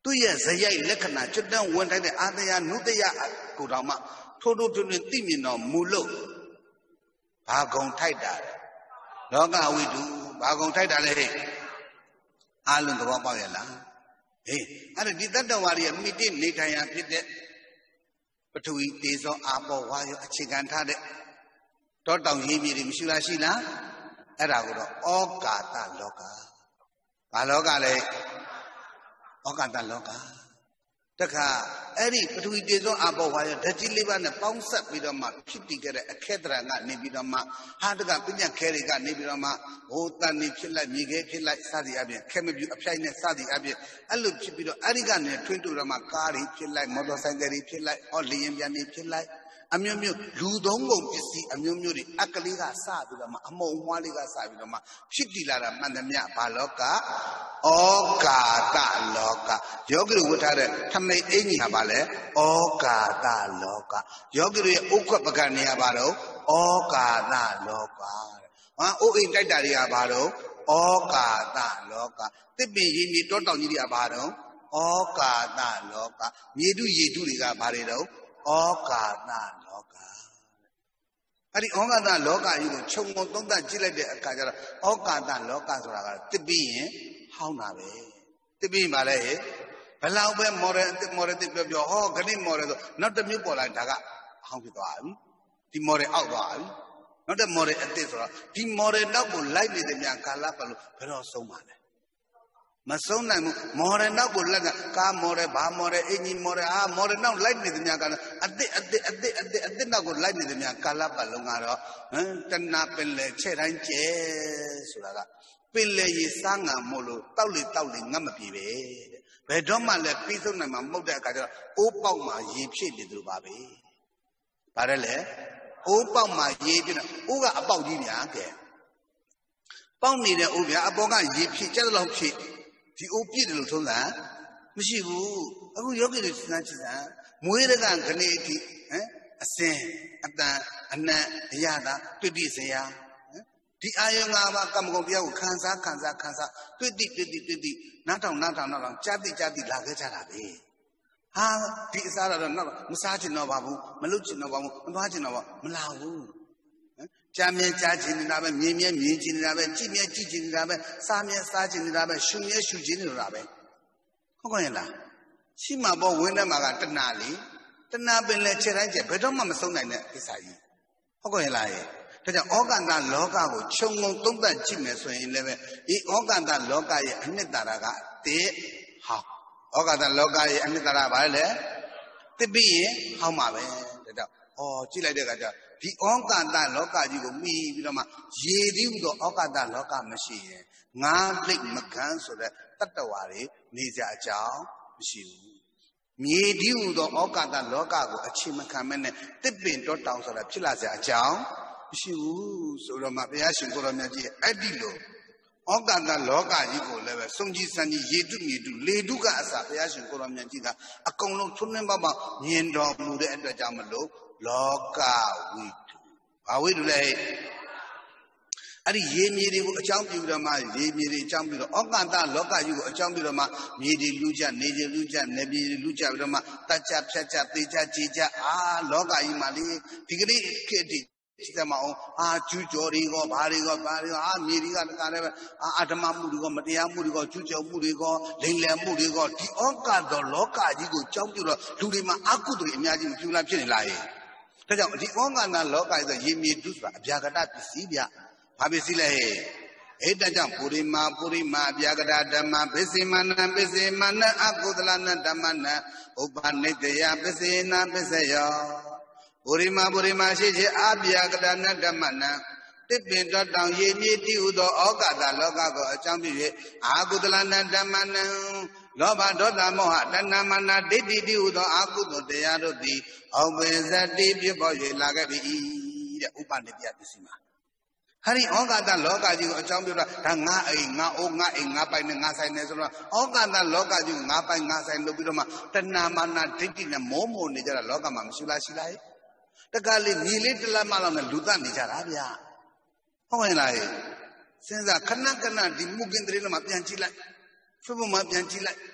သူရဲ့ဇယိုက်လက္ခဏာကျွတ်တန်းဝင်တိုင်းတဲ့အာတရားနုတယကိုတော်မှထိုးထိုးထွန်းထွန်းသိမြင်တော်မူလို့ဘာကုံထိုက်တာလောကဝိတုဘာကုံထိုက်တာလဲဟဲ့အာလုံးသဘောပေါက်ရလားဟေးအဲ့ဒါဒီတတ္တဝါတွေမိတိနေထိုင်ရဖြစ်တဲ့ပထဝီတေဇောအာဘောဝါယောအခြေခံထားတဲ့တောတောင်ရေးမြေတွေမရှိလားရှိလားအဲ့ဒါကိုတော့ဩကာသလောကဘာလောကလဲဩကာသလောကတခါအဲ့ဒီပထဝီတေဇောအာဘောဝါယောဓာတ်ကြီးလေးပါးနဲ့ပေါင်းဆက်ပြီးတော့မှဖြစ်တည်ခဲ့တဲ့အခေတ္တရကနေပြီးတော့မှဟာတကပညာခဲတွေကနေပြီးတော့မှဟိုတန်နေဖြစ်လိုက်မြေခဲဖြစ်လိုက်စသည်အပြင်ခဲမပြူအဖျိုက်နဲ့စသည်အပြင်အဲ့လိုဖြစ်ပြီးတော့အဲ့ဒီကနေထွင်းတူတော့မှကားတွေဖြစ်လိုက်မော်တော်ဆိုင်ကယ်တွေဖြစ်လိုက်အော်လေယာဉ်ပြန်တွေဖြစ်လိုက်အမျိုးမျိုးလူသုံးကုန်ပစ္စည်းအမျိုးမျိုးတွေအကလေးကစပြီးတော့မှအမုံမွားလေးကစပြီးတော့မှဖြစ်တည်လာတာမှန်သမျှဘာလောကဩကာသလောကယောဂီတို့ဝတ်ထားတဲ့ထမိတ်အင်ကြီးဟာဘာလဲဩကာသလောကယောဂီတို့ရဲ့ဥက္ကပကနေရပါတော့ဩကာသလောကဟာအိုးအိမ်တိုက်တာတွေကဘာတော့ဩကာသလောကတစ်ပင်ရင်းမြေတောတောင်ကြီးတွေကဘာတော့ဩကာသလောကမြေတုရေတုတွေကဘာတွေတော့ဩကာသလောကအဲ့ဒီဩကာသလောကကြီးကိုခြုံငုံသုံးသပ်ကြည့်လိုက်တဲ့အခါကျတော့ဩကာသလောကဆိုတာကတစ်ပြီးရင်ဟောင်းတာပဲတစ်ပြီးမှလည်းဘလောက်ပဲမော်ရယ်မော်ရယ်တစ်ပြောပြောဟောခဏမော်ရယ်ဆိုနောက်တစ်မျိုးပေါ်လာဒါကဟောင်းဖြစ်သွားပြီဒီမော်ရယ်အောက်သွားပြီနောက်တဲ့မော်ရယ်အစ်စ်ဆိုတော့ဒီမော်ရယ်နောက်ကိုလိုက်နေတဲ့များကာလပတ်လို့ဘယ်တော့ဆုံးပါလဲမဆုံးနိုင်ဘူးမော်ရယ်နောက်ကိုလက်ကကားမော်ရယ်ဘာမော်ရယ်အင်ဂျင်မော်ရယ်အာမော်ရယ်နောက်လိုက်နေတဲ့များကအစ်စ်အစ်စ်အစ်စ်အစ်စ်အစ်စ်နောက်ကိုလိုက်နေတဲ့များကာလပတ်လုံးကတော့ဟမ်တဏပင်လေခြေတိုင်းကျဲဆိုတာကပင်လေရေစားငံမို့လို့တောက်လေတောက်လေငတ်မပြေပဲတဲ့ဘယ်တော့မှလည်းပြီးဆုံးနိုင်မှာမဟုတ်တဲ့အခါကျတော့အိုးပေါက်မှာရေဖြည့်နေသလိုပါပဲဗါတယ်လေအိုးပေါက်မှာရေပြည့်တယ်အိုးကအပေါက်ကြီးများကဲပေါက်နေတဲ့အိုးပြအပေါ်ကရေဖြည့်ကျတဲ့လောက်ဖြည့်ဒီအိုးပြည့်တယ်လို့ထုံးတာမရှိဘူးအခုယောဂီတွေစဉ်းစားကြည့်စမ်းမွေးရကခဏအထိဟမ်အစင်အတန်အနံ့အရသာတွေ့တိစရာဒီအာယုံငါးပါးကမ္မဂုဏ်တရားကိုခံစားခံစားခံစားတွေ့တိတွေ့တိတွေ့တိနားထောင်နားထောင်နားထောင်ကြားတိကြားတိလာခဲ့ကြတာပဲဟာဒီအစားတော့နောက်မစားချင်တော့ပါဘူးမလုပ်ချင်တော့ပါဘူးမသွားချင်တော့ပါမလာဘူးကြားမြဲကြားချင်နေတာပဲမြင်မြဲမြင်ချင်နေတာပဲကြည့်မြဲကြည့်ချင်နေတာပဲစားမြဲစားချင်နေတာပဲရှုမြဲရှုချင်နေတာပဲဟုတ်ကဲ့လားရှိမှာပေါ့ဝင်းထဲမှာကတဏှာလေတဏှာပင်လဲခြေတိုင်းကျဘယ်တော့မှမဆုံးနိုင်တဲ့ကိစ္စကြီးဟုတ်ကဲ့လားရဲ့ဒါကြောင့်ဩကာသလောကကိုခြုံငုံသုံးသပ်ကြည့်မယ်ဆိုရင်လည်းပဲဒီဩကာသလောကရဲ့အနှစ်သာရကတေဟောဩကာသလောကရဲ့အနှစ်သာရဘာလဲတပိရင်ဟောင်းမှာပဲဒါကြောင့်ဩကြည့်လိုက်တဲ့အခါကျဒီဩကာသလောကကြီးကိုမိပြီးတော့မှရေတိဟုသောဩကာသလောကမရှိရင်ငါးလိတ်မကန်းဆိုတဲ့တတ္တဝါတွေနေကြအကြောင်းမရှိဘူးမြေတိဟုသောဩကာသလောကကိုအချိန်မခံမဲ့နဲ့တစ်ပင်တော့တောင်ဆိုတာဖြစ်လာစရာအကြောင်းမရှိဘူးဆိုတော့မှဘုရားရှင်ကိုရောမြတ်ကြီးအဲ့ဒီလိုဩကာသလောကကြီးကိုလည်းပဲစုံကြီးစံကြီးရေတုမြေတုလေတုကအစဘုရားရှင်ကိုရောမြတ်ကြီးကအကုန်လုံးထွန်းနှင်းပေါက်ပေါက်မြင်တော်မူတဲ့အတွက်ကြောင့်မလို့လောကဝိတုဘာဝိတုလဲအဲ့ဒီရေမြေတွေကိုအကြောင်းပြုတော့မှရေမြေတွေအကြောင်းပြုတော့ဩကာသလောကကြီးကိုအကြောင်းပြုတော့မှမြေတွေလူကြနေကြလူကြနေပြည်လူကြပြီးတော့မှတတ်ကြဖြတ်ကြသေကြကြေကြအာလောကကြီးမှာလေဒီကနေ့ခေတ်ဒီကြည့်ကြမအောင်အာကျူးကျော်တွေကဘာတွေကဘာတွေကအာမြေတွေကတကားလည်းပဲအာအဓမ္မမှုတွေကမတရားမှုတွေကကျူးကျော်မှုတွေကလိမ်လည်မှုတွေကဒီဩကာသလောကကြီးကိုကြောင်းပြုတော့လူတွေမှာအကုသိုလ်တွေအများကြီးမပြုလားဖြစ်နေလားရဲ့ဒါကြောင့်ဒီဩကာသလောကကြီးဆိုရေမြေတုဆိုတာအဗျာကတပစ္စည်းဗျဘာပစ္စည်းလဲအဲ့ဒါကြောင့်ပုရိမာပုရိမာအဗျာကတဓမ္မပစ္စေမနံပစ္စေမနံအကုသလနဓမ္မနံဥပနိတယပစ္စေနပစ္စယောပုရိမာပုရိမာရှိခြင်းအဗျာကတနဓမ္မနံတစ်ပင်တော်တောင်ရေမြေတိဟုသောဩကာသလောကကိုအကြောင်းပြု၍အာကုသလနဓမ္မနံလောဘဒေါသမောဟတဏမာနဒိဋ္ဌိတိဟုသောအာကုသိုလ်တရားတို့သည်အောင်ပင်ဇတိဖြစ်ပေါ်၍လာခဲ့ပြီတဲ့ဥပနိတယပစ္စည်းမှာဟာဒီဩကာသလောကကြီးကိုအကြောင်းပြုတာဒါငါအိမ်ငါအိုးငါအိမ်ငါပိုင်နဲ့ငါဆိုင်နဲ့ဆိုတော့ဩကာသလောကကြီးကိုငါပိုင်ငါဆိုင်လုပ်ပြီးတော့မှတဏမာနဒိဋ္ဌိနဲ့မောမောနေကြတာလောကမှာမရှိလားရှိလားတကလေးမြေလေးတလက်မလောက်နဲ့လူသက်နေကြတာဗျာဟုတ်ရဲ့လားစဉ်းစားခဏခဏဒီမုကင်တရေမှာပြန်ကြည့်လိုက်ဖုဘမှာပြန်ကြည့်လိုက်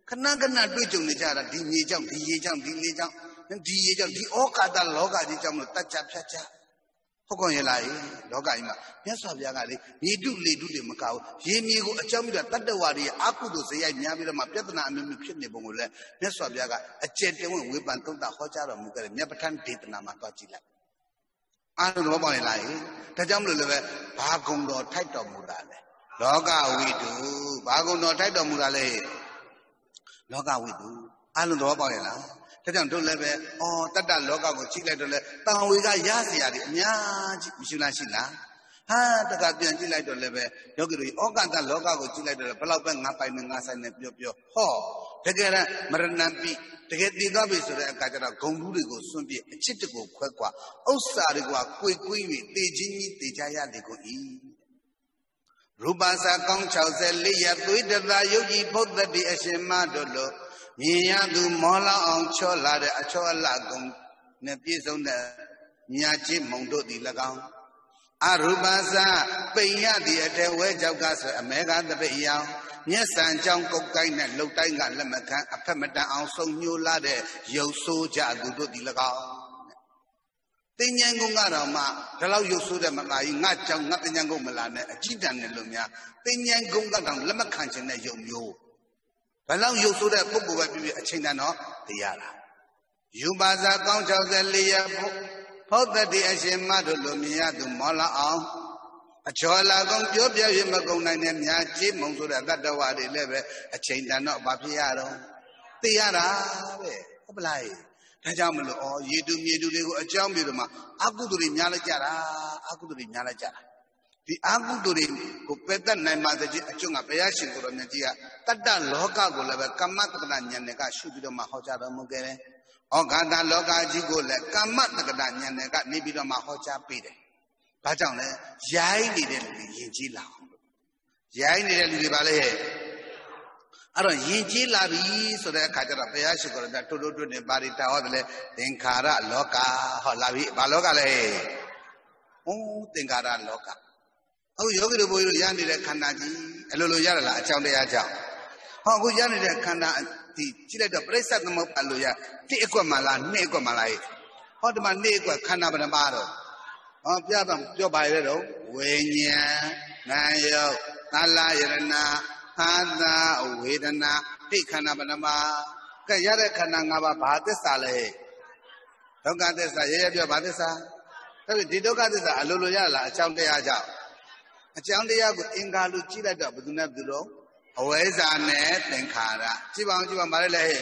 ခဏခဏတွေ့ကြုံနေကြတာဒီမြေကြောင့်ဒီရေကြောင့်ဒီလေကြောင့်ဒီရေကြောင့်ဒီဩကာသလောကကြီးကြောင့်လို့တတ်ချဖြတ်ချဟုတ်ကောရလားလောကကြီးမှာမြတ်စွာဘုရားကလေမြေတုလေတုတွေမကဘူးရေမြေကိုအကြောင်းပြီးတော့တတ္တဝါတွေအာကုသိုလ်ဇယိုက်များပြီးတော့မှပြဿနာအမျိုးမျိုးဖြစ်နေပုံကိုလည်းမြတ်စွာဘုရားကအကျဉ်းတင်ဝင်ဝေဖန်သုံးသဟောကြားတော်မူခဲ့တယ်မြတ်ပဋ္ဌာန်းဒေသနာမှာတွားကြည့်လိုက်အားလုံးသဘောပေါက်နေလားဒါကြောင့်မလို့လည်းပဲဘာဂုံတော်ထိုက်တော်မူတာလဲလောကဝိတုဘာဂုံတော်ထိုက်တော်မူတာလဲလောကဝိတုအားလုံးသဘောပေါက်နေလားဒါကြောင့်တို့လည်းပဲအော်တတ္တလောကကိုကြည့်လိုက်တော့လေတန်ဝေကရเสียရတယ်အများကြီးမရှိလားရှိလားဟာတကပြန်ကြည့်လိုက်တော့လည်းပဲယောဂီတို့ဩကတလောကကိုကြည့်လိုက်တော့ဘယ်လောက်ပဲငါပိုင်နေငါဆိုင်နေပြောပြောဟောတကယ်တော့မရဏံပိတကယ်တည်သွားပြီဆိုတဲ့အခါကျတော့ဂုံဘူးတွေကိုစွန့်ပြစ်အချစ်တကိုခွဲကွာဥစ္စာတွေကကွေကွေး၍တည်ချင်းကြီးတည်ကြရလေကိုဤရူပစာကောင်း၆၄ရသွေးတသာယုတ်ကြီးဘုဒ္ဓတိအရှင်မတို့လို့မြင်ရသူမောလောင်အောင်ချောလာတဲ့အချောအလကုံနဲ့ပြည့်စုံတဲ့ညာချင်းမုံတို့သည်၎င်းအရူပစာပိန်ရသည့်အတဲဝဲကြောက်ကဆိုအမေကတပိယောင်မျက်စံကြောင့်ကုတ်ကိုင်းနဲ့လှုပ်တိုင်းကလက်မခံအဖက်မတန်အောင်ဆုံညိုလာတဲ့ရုပ်ဆိုးကြသူတို့သည်၎င်းတင်ញံကုန်းကတော့မှဒီလောက်ရုပ်ဆိုးတဲ့မသားကြီးငါကြောင့်ငါတင်ញံကုန်းမလာနဲ့အကြည့်တန်တယ်လို့များတင်ញံကုန်းကတော့လက်မခံခြင်းတဲ့ရုပ်မျိုးဘယ်လောက်ရုပ်ဆိုးတဲ့ပုဂ္ဂိုလ်ပဲပြည့်ပြည့်အချိန်တန်တော့တရားလားယူပါစာကောင်း၆၄ရဖို့ဘုဒ္ဓတိအရှင်မတို့လိုမြင်ရသူမောလာအောင်အချောလာကုန်ပြောပြရမကုန်နိုင်တဲ့မြာချေးမုံဆိုတဲ့တတ္တဝါတွေလည်းပဲအချိန်တန်တော့ဘာဖြစ်ရတော့သိရတာပဲဟုတ်ပလားဒါကြောင့်မလို့ဩရေတူမြေတူတွေကိုအကြောင်းပြုတော့မှအကုသိုလ်တွေများလိုက်ကြတာအကုသိုလ်တွေများလိုက်ကြတာဒီအကုသိုလ်တွေကိုပယ်တတ်နိုင်မှတည်းအကျုံးကဘုရားရှင်ကိုယ်တော်မြတ်ကြီးကတတ္တလောကကိုလည်းပဲကမ္မတက္ကနာဉာဏ်နဲ့ကရှုပြီးတော့မှဟောကြားတော်မူခဲ့တယ်ဩဃာတလောကကြီးကိုလည်းကမ္မတက္ကနာဉာဏ်နဲ့ကနေပြီးတော့မှဟောကြားပေးတယ်ဘာကြောင့်လဲရိုင်းနေတဲ့လူတွေယဉ်ကျေးလာအောင်ရိုင်းနေတဲ့လူတွေပါလေဟဲ့အဲ့တော့ယဉ်ကျေးလာပြီဆိုတဲ့အခါကျတော့ဘုရားရှိခိုးတော်တိုးတိုးတွတ်နေပါရီတာဟောတယ်လေသင်္ခါရလောကဟောလာပြီဘာလောကလဲဟိုးသင်္ခါရလောကအခုယောဂီတို့ဘုန်းကြီးတို့ရနေတဲ့ခန္ဓာကြီးအလိုလိုရရလားအကြောင်းတရားကြောင့်ဟောအခုရနေတဲ့ခန္ဓာဒီကြည့်လိုက်တော့ပြိဿသမုပ္ပါလို့ရတိအကွက်မှလားနှစ်အကွက်မှလားဟောဒီမှာနှစ်အကွက်ခန္ဓာဘယ်နှပါတော့ဟောပြတော့ပြောပါရဲတော့ဝိညာဉ်နာယုတ်သလယရဏဟာသာဝေဒနာတိခန္ဓာဘယ်နှပါကဲရတဲ့ခန္ဓာ၅ပါးဘာသစ္စာလဲဒုက္ခသစ္စာရရပြောဘာသစ္စာဒါပေမဲ့ဒီဒုက္ခသစ္စာအလိုလိုရလားအကြောင်းတရားကြောင့်အကြောင်းတရားကိုအင်္ဂါလို့ကြည့်လိုက်တော့ဘယ်သူနဲ့ဘယ်သူတော့အဝိဇ္ဇာနဲ့သင်္ခါရကြည့်ပါဦးကြည့်ပါမလဲလေ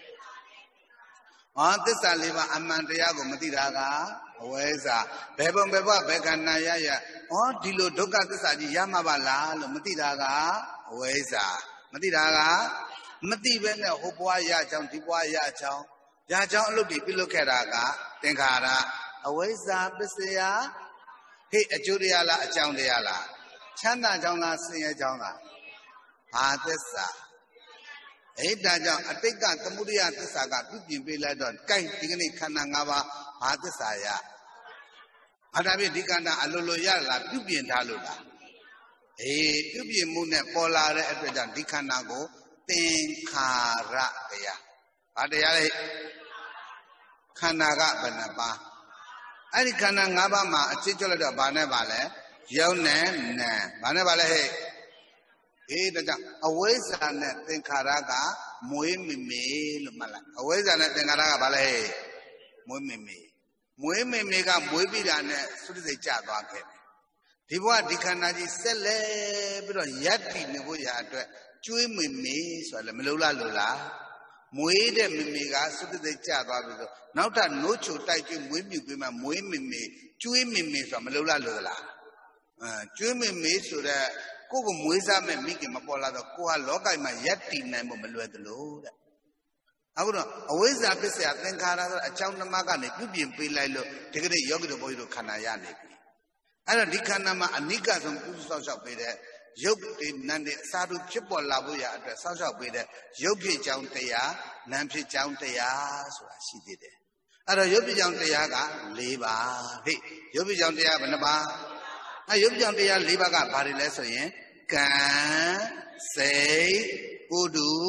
ဟောသစ္စာလေးပါအမှန်တရားကိုမသိတာကအဝိဇ္ဇာဘယ်ပုံဘယ်ဘဘယ်ခန္ဓာရရဟောဒီလိုဒုက္ခသစ္စာကြီးရမှာပါလားလို့မသိတာကအဝိဇ္ဇာမသိတာကမသိပဲနဲ့ဟိုဘွားရချောင်းဒီဘွားရချောင်းရချောင်းအလုပ်တွေပြုလုပ်ခဲ့တာကသင်္ခါရအဝိဇ္ဇာပစ္စယဟေ့အကျိုးတရားလားအကြောင်းတရားလားချမ်းသာကြောင်းလားဆင်းရဲကြောင်းလားဘာသစ္စာအဲ့ဒါကြောင့်အတိတ်ကသမုဒယသစ္စာကပြုပြင်ပေးလိုက်တော့ကိုင်းဒီကနေ့ခန္ဓာ၅ပါးဘာသစ္စာရအတားပြဒီခန္ဓာအလိုလိုရလားပြုပြင်ထားလို့လားအေးပြုပြင်မှုနဲ့ပေါ်လာတဲ့အတွက်ကြောင့်ဒီခန္ဓာကိုသင်္ခါရတရားဘာတရားလဲခန္ဓာကဘယ်နှပါအဲ့ဒီခန္ဓာ၅ပါးမှာအချင်းကျွတ်လိုက်တော့ဘာနဲ့ပါလဲယုံနဲ့နာဘာနဲ့ပါလဲဟဲ့အေးဒါကြောင့်အဝိဇ္ဇာနဲ့သင်္ခါရကမွေးမိမေလို့မှတ်လိုက်အဝိဇ္ဇာနဲ့သင်္ခါရကဘာလဲမွေးမိမေမွေးမိမေကမွေးပြီးတာနဲ့သုတ္တိစိတ်ကျသွားခဲ့တယ်ဒီဘဝဒီခန္ဓာကြီးဆက်လဲပြီးတော့ယက်တိနေဖို့ရအတွက်ကျွေးမိမေဆိုတာလည်းမလုံလားလို့လားမွေးတဲ့မိမေကသုတ္တိစိတ်ကျသွားပြီဆိုနောက်ထပ်နိုးချိုတိုက်ကျွေးမွေးမြူပြီးမှမွေးမိမေကျွေးမိမေဆိုတာမလုံလားလို့လားအဲကျွေးမိမေဆိုတဲ့ကိုယ်ကမွေးစားမဲ့မိခင်မပေါ်လာတော့ကိုကလောကမှာယက်တည်နိုင်ဖို့မလွယ်သလိုတဲ့အခုတော့အဝိဇ္ဇာပစ္စယသင်္ခါရဆိုအကြောင်းဓမ္မကနေပြုပြင်ပေးလိုက်လို့ဒီကနေ့ယောဂီတို့ဘုန်းကြီးတို့ခန္ဓာရနေပြီအဲ့တော့ဒီခန္ဓာမှာအနိကဆုံးပြုစုဆောက်ရှောက်ပေးတဲ့ရုပ်တွေနံတွေအစာတို့ဖြစ်ပေါ်လာဖို့ရအတွက်ဆောက်ရှောက်ပေးတဲ့ရုပ်ဖြစ်ကြောင်းတရားနာမ်ဖြစ်ကြောင်းတရားဆိုတာရှိသေးတယ်အဲ့တော့ရုပ်ဖြစ်ကြောင်းတရားက၄ပါးဟိရုပ်ဖြစ်ကြောင်းတရားဘယ်နှပါအဲရုပ်ပြောင်းတရား၄ပါးကဘာတွေလဲဆိုရင်ကံစိတ်ဥဒု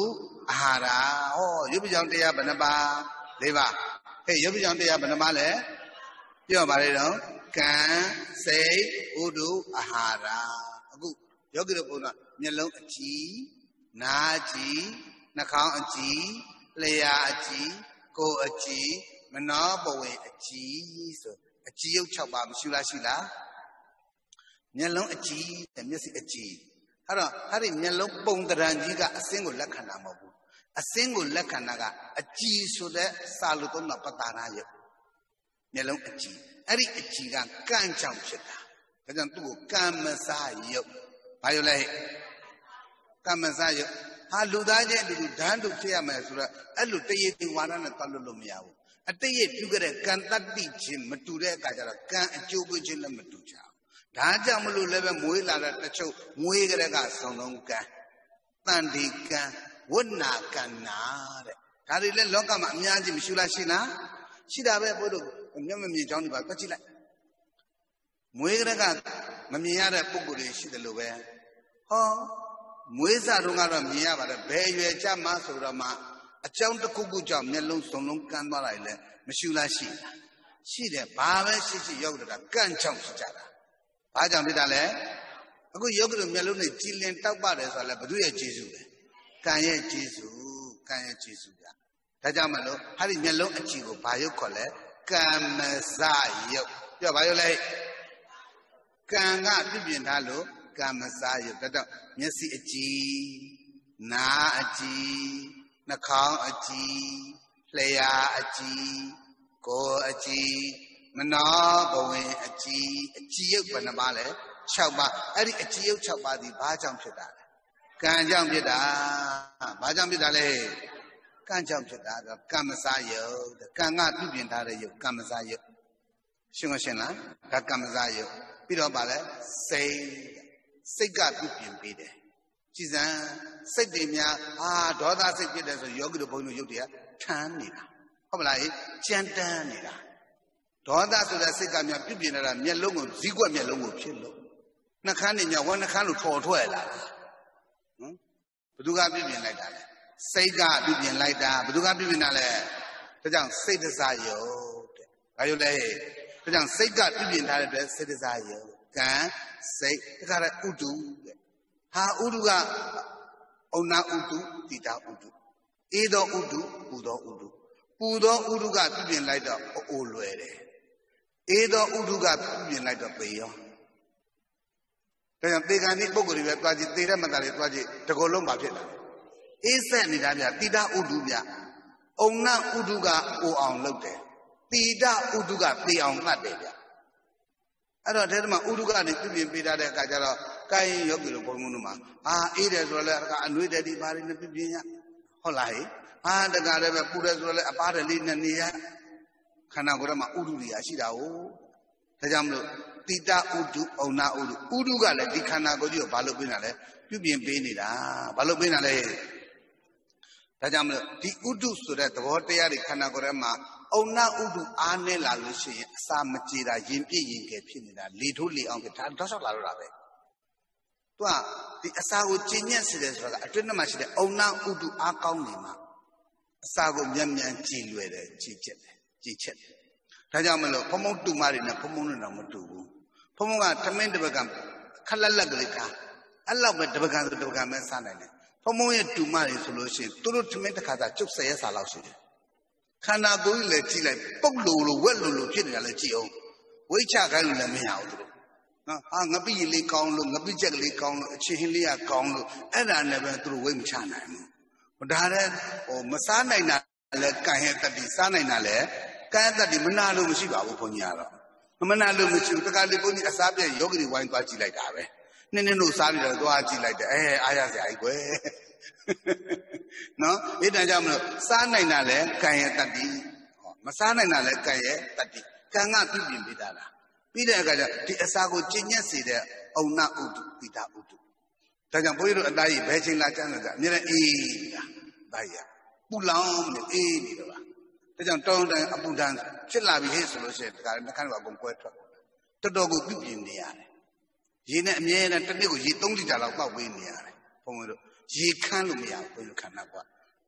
ahara. Oh, you be young dear Banaba, Leva. Hey, you be young dear Banamale. You're married, no? Can say Udu ahara. Good. Yogirapuna, Yellow G, Naji, Nakao G, Lea G, Go a G, Manobo a G, so a G of Chabam Shula Shila. Yellow a G, and music a G. Hara, Harry Yellow Bong the Ranjiga, a single Lakanamabu. A single Lakanaga, a G so that Salutona Patana. Yellow a G. Harry a Chiga, can't jump shit. I don't do Kamasai. Violate Kamasayo. Haludaja do Dandu Fiamasura, Alutay one and a Talumiao. A day you get a can that beach him, Mature Kajara, can a Jubuch in the Matucha. Dajamalu level Muila at the show, Muiga Sononka, Tandika, Wouldna Canare. Tarila Lokama Miaji Mishulashina, Shida Bodo, and Yamami Johnny Bakachila. Muiga Mamiara Puguri, she the Lube. Oh, Mueza Rungara Mia, but a bay, Jama Surama, a chant of Kubuja, Melon, Sonum Canmara, Mishula Shina. She the Baba, she yoga, gun chumps each other. Pajam Vidale, a good yoga melon, Chilean Tabares, or Labaduya Jesu. Kanye Jesu, Kanye Jesu. Tajamalo, having melon a chigo, Payo Cole, Kamasayo. Your violate. Kanga Bibian Halo, Kamasayo, Tata, Messi a G, Na a G, Nakao a G, Playa a G, Go a G, Manobo a G, a G of Banabale, Chaba, Adi a G of Chaba, the Bajam Pida. Kanjam Pida, Bajam Pidale, Kanjam Pida, Kamasayo, the Kanga Bibian Halo, Kamasayo. Shimashina, Kamasayo. Peter Bale, say, say God would be there. She's a said Demia, ah, daughter said it as a yoga bono yodia, Tanida. Hoblai, Chantanida. Daughter to the Segamia Pibina, Melongo, Zigua Melongo, Chillo. Nakani, one kind of Tortuela. Buduga Bibian like that. Say God Bibian like that, Buduga Bibinale. The young say desire. Are you lay? Jangan segat pimpin hari itu sedesaya, kan? Seg, sekarang udu, ha udu ga, ona udu tidak udu, edo udu, udo udu, udo udu ga pimpin lain dah oleh, edo udu ga pimpin lain dah peyo. Jangan tekan ni pokok ni tuaji tidak mentari tuaji tergolong bapet. Esen ni dah tidak udu dia, ona udu ga orang lebih. Tidak uduga tiang mati dia. Ada derma uduga ni tu biar beda dia kacara kain yogi lo permunuma. Ah, ini soalnya kan anui dari bari ni biarnya. Holai. Ah, dengar dia pura soalnya apa ada lina ni ya. Karena gora ma udu dia sih tahu. Tajam lo tidak udu, ona udu. Uduga le di karena gua juga balok bina le. Tu biar bini dah, balok bina le. Tajam lo di udu sudah tu hotel di karena gora ma. Ona udu ane lalu sih sama cira jimpi jingke pini dah lidu li orang kita dosa lalu rabe. Tua di asago cinya sudah sudah. Itu nama sudah ona udu akau lima. Asago mian mian cilwe deh cicet cicet. Tanya malu pemung tu mari na pemung na mutu. Pemung ah temen debagam kalala gelika. Allah berdebagam debagam sana ni. Pemung yang tu mari solusi. Turut temen terkata cuk saya salah sih. Karena gue le cile, pok lulu, well lulu, cile le cio, we cakap lu le miau tu. Ah, ngapi le kaung lu, ngapi cak le kaung lu, cihin le kaung lu, ada nebe tu we macana mu. Padahal, oh masana ina le kaya tadi, sana ina le, kaya tadi mana lu mesti bawa punya lo. Mana lu mesti, kalau le punya asap ya, yogi wine tu aci lagi dah. Nene nu sari tu aci lagi, eh ayah saya gue. No, itu aja mulu. Sana ina le kaya tadi, masana ina le kaya tadi. Kanga tu bim bida lah. Bida kaya di asago cinya sih dia, ona udu tidak udu. Tajam boleh tu ada i, becing lah jangan ada. Ni lah i, bayar. Pulang ni i ni tu lah. Tajam tahun dah abu dan celabi hesul sih. Kalau nak kan wabung kuat tu. Terdogu bim ni ada. Jina ni ada tadi aku jitung di dalam kau bim ni ada. Pemuda. Jikan lu miau, pun kan apa?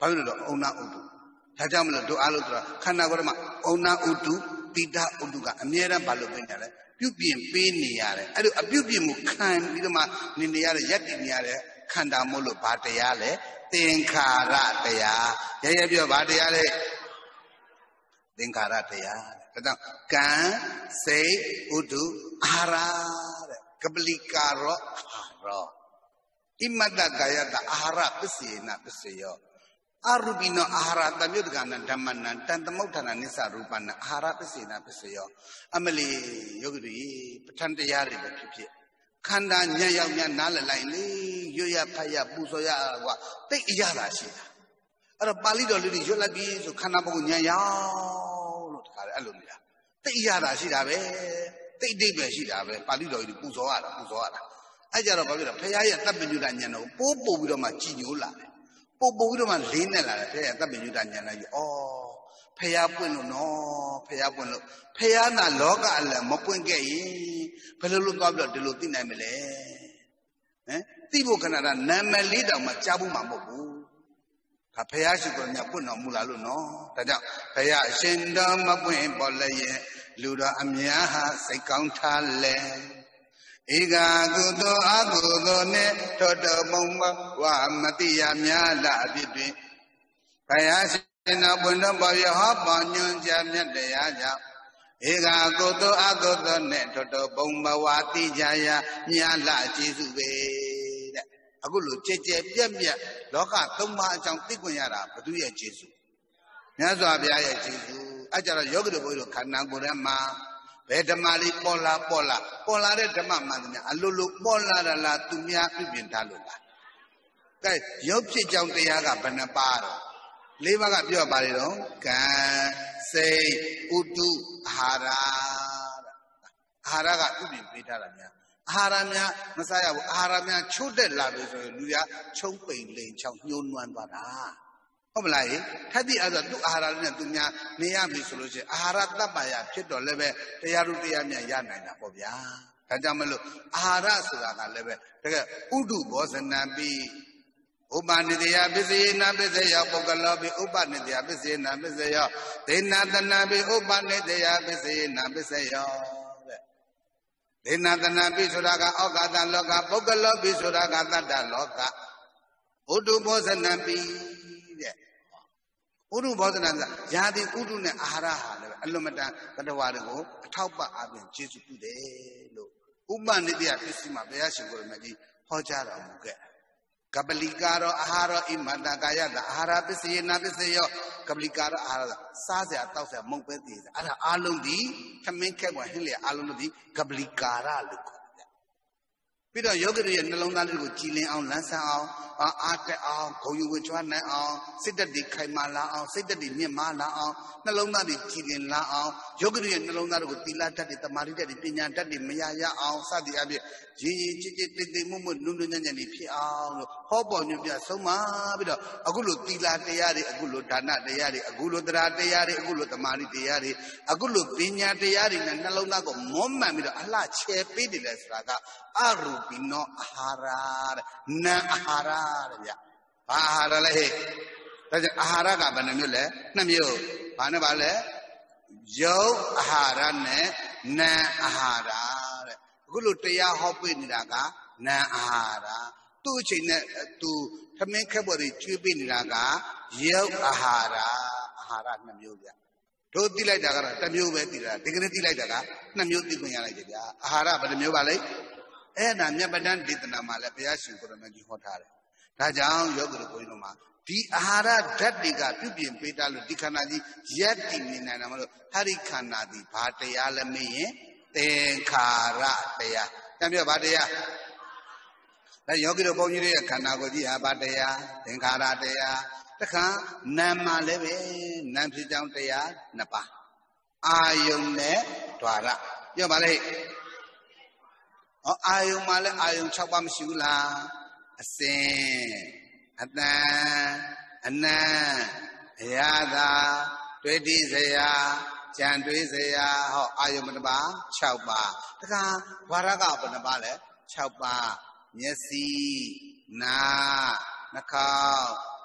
ဘာလို့လဲအုံနာဥတုဒါကြောင့်မလို့တို့အားလို့ဆိုတာခန္ဓာကိုယ်မှာအုံနာဥတုတိတဥတုကအမြဲတမ်းဘာလို့ပြင်ကြလဲပြုပြင်ပေးနေရတယ်အဲ့လိုအပြုပြင်မှုခံပြီးတော့မှနေနေရတဲ့ယက်တည်နေရတဲ့ခန္ဓာမို့လို့ဘာတရားလဲသင်္ခါရတရားရရပြောဘာတရားလဲသင်္ခါရတရားတဲ့ဒါကြောင့်ကံစိတ်ဥတုအာဟာရတဲ့ကပလီကာရောအာဟာရဣမတ္တကာယတအာဟာရပစ္စေနပစ္စယောအရူပိနောအာဟာရတမြုတ်ကနဓမ္မနံတန်သမုဋ္ဌာနနိစ္စရူပနအာဟာရပစ္စေနပစ္စယောအမလီယောဂီပဋ္ဌာန်းတရားတွေပဲဖြစ်ဖြစ်ခန္ဓာညံ့ရောက်ညံ့နားလည်လိုက်လေရွရဖတ်ရပူဇော်ရကွာတိတ်အရသာရှိတာအဲ့တော့ပါဠိတော်လေးတွေရွတ်လိုက်ပြီဆိုခန္ဓာပုဂ္ဂိုလ်ညံ့ရောက်လို့တခါလေအဲ့လိုမျိုးတိတ်အရသာရှိတာပဲတိတ်တိတ်ပဲရှိတာပဲပါဠိတော်ကြီးပူဇော်ရတာပူဇော်ရတာအဲ့ကြတော့ဘာဖြစ်လဲဘုရားရဲ့တပ်ပညုတဉာဏ်တော်ပိုးပို့ပြီးတော့မှကြည်ညိုလာတယ်ပို့ပို့ပြီးတော့မှလေးနဲ့လာတယ်ဘုရားရဲ့တပ်ပညုတဉာဏ်တော်ကြီးဩဖះပွင့်လို့နော်ဖះပွင့်လို့ဖះနာလောကအလယ်မပွင့်ခဲ့ရင်ဘယ်လိုလုပ်သွားပြီးတော့ဒီလိုသိနိုင်မလဲဟမ်သိဖို့ခဏတာနာမည်လေးတောင်မှကြားဖို့မှာမဟုတ်ဘူးဒါဖះရှိကိုညပွင့်တော်မူလာလို့နော်ဒါကြောင့်ဖះအရှင်တော်မပွင့်ပေါ်လည်းရဲ့လူတော်အများဟာစိတ်ကောင်းထားလဲဧကကုသိုလ်အကုသိုလ်နဲ့ထောတော်မုံဝမတိယများလာအဖြစ်တွင်ဖះရှင်တော်ဘုံတော်ပေါ်ရဟောပေါ်ညွန်ကြမြတ်တရားကြောင့်ဧကကုသိုလ်အကုသိုလ်နဲ့ထောတော်ဘုံဘဝတိကြရာများလာကျေစုပဲတဲ့အခုလိုကြဲကြဲပြက်ပြက်လောကသုံးပါးအကြောင်းသိခွင့်ရတာဘုသူရဲ့ကျေစုမြတ်စွာဘုရားရဲ့ကျေစုအဲကြတော့ယောဂီတို့ဘုရားတို့ခန္ဓာကိုယ်ထဲမှာဘယ်ဓမ္မလေးပေါ်လာပေါ်လာပေါ်လာတဲ့ဓမ္မမှန်သမျှအလိုလိုပေါ်လာတာလားသူများပြုပြင်ထားလို့လားကဲရုပ်ဖြစ်ကြောင်းတရားကဘယ်နှပါတော့လေးပါးကပြောပါလေတော့ကံစိတ်ဥတုအာဟာရအာဟာရကပြုပြင်ပေးထားတာများအာဟာရများမစားရဘူးအာဟာရများချို့တက်လာပြီဆိုရင်လူရချုံပိန်လိန်ချောင်းညှိုးနွမ်းသွားတာဟုတ်မလားထပ်ပြီးအဲ့တော့သူ့အာဟာရနဲ့သူများနေရပြီဆိုလို့ရှိရင်အာဟာရတပ္ပယဖြစ်တော့လည်းပဲတရားဥတရားများရနိုင်တာပေါ့ဗျာဒါကြောင့်မလို့အာဟာရဆိုတာကလည်းပဲတကယ်ဥဒုဘောဇနံပိဥပနိတယပစ္စယေနပစ္စယောပုဂ္ဂလောပိဥပနိတယပစ္စယေနပစ္စယောဒေနတနာပိဥပနိတယပစ္စယေနပစ္စယောတဲ့ဒေနတနာပိဆိုတာကဩဃတလောကပုဂ္ဂလောပိဆိုတာကတတ္တလောကဥဒုဘောဇနံပိတဲ့ဥဒုဘောဇနံကယာတိဥဒုနဲ့အာဟာရဟာလည်းအလွန်မတန်ကတဝါတွေကိုအထောက်ပံ့အပြင်ကျေစုပြုတယ်လို့ဥပနိတယပစ္စည်းမှာဘုရားရှင်ကိုယ်တော်မြတ်ကြီးဟောကြားတော်မူခဲ့ကပလီကာရောအာဟာရောဣမတကာယတအာဟာရပစ္စယေနာပစ္စယောကပလီကာရောအာဟာရစားစရာတောက်စရာမုံပဲသေးတယ်အဲ့ဒါအာလုံးဒီသမင်းခက်ကွာဟင်းလေအာလုံးတို့ဒီကပလီကာရလို့ခေါ်တယ်ပြီးတော့ယောဂီတွေရဲ့နှလုံးသားတွေကိုကြည်လင်အောင်လန်းဆန်းအောင်အားတက်အောင်ဂုဏ်ယူဝေချွားနိုင်အောင်စိတ်ဓာတ်တွေခိုင်မာလာအောင်စိတ်ဓာတ်တွေမြင့်မားလာအောင်နှလုံးသားတွေကြည်လင်လာအောင်ယောဂီတွေရဲ့နှလုံးသားတွေကိုသီလဓာတ်တွေတမာတိဓာတ်တွေပညာဓာတ်တွေမရရအောင်စသည်အပြင်ရည်ရည်ကြည်ကြည်တိတ်တိတ်မှုမှုနုံနုံညံ့ညံ့တွေဖြစ်အောင်လို့ဟောပေါ်ညွှန်ပြဆုံးမပြီးတော့အခုလိုသီလတရားတွေအခုလိုဒါနတရားတွေအခုလိုတရားတရားတွေအခုလိုတမာတိတရားတွေအခုလိုပညာတရားတွေနဲ့နှလုံးသားကိုမွမ်းမံပြီးတော့အလှချဲပေးတယ်လဲဆိုတာကအရူပိနောအာဟာရတဲ့နာအာဟာရတဲ့ဗျဘာအာဟာရလဲဟဲ့ဒါကြောင့်အာဟာရကဘယ်နှမျိုးလဲနှစ်မျိုးဘာနဲ့ပါလဲယုတ်အာဟာရနဲ့နာအာဟာရတဲ့အခုလိုတရားဟောပေးနေတာကနာအာဟာရသူ့အချိန်နဲ့သူသမင်းခက်ပေါ်တွေကျွေးပေးနေတာကယုတ်အာဟာရအာဟာရနှစ်မျိုးဗျတို့သိလိုက်တာကတော့တစ်မျိုးပဲသိတာဒီကနေ့သိလိုက်တာကနှစ်မျိုးသိခွင့်ရလိုက်ကြဗျအာဟာရဘယ်နှမျိုးပါလဲအဲ့ဒါမြတ်ပဋ္ဌာန်းဒေသနာမှာလည်းဘုရားရှင်ကိုယ်တော်မြတ်ကြီးဟောထားတယ်ဒါကြောင့်ယောဂီတို့ဘုန်းကြီးတို့မှာဒီအာဟာရဓာတ်တွေကပြုပြင်ပေးတာလို့ဒီခန္ဓာကြီးရက်တည်နေနိုင်တာမလို့ဟာရိခန္ဓာဒီဘာတရားလဲမေးရင်သင်္ခါရတရားတမ်းပြောဘာတရားဒါယောဂီတို့ဘုန်းကြီးတွေရဲ့ခန္ဓာကိုယ်ကြီးဟာဘာတရားသင်္ခါရတရားတခါနာမ်မှာလည်းပဲနာမ်ဖြစ်ကြောင်းတရားနှစ်ပါးအာယုန်နဲ့ဓာရပြောပါလေဩအာယုံမှာလည်းအာယုံ၆ပါးမရှိဘူးလားအစင်အတန်အနံအရာသာတွေ့တိစရာကြံတွေးစရာဟောအာယုံဘယ်နှပါ၆ပါးတခါဝါရကဘယ်နှပါလဲ၆ပါးမျက်စိနားနှာခေါင်း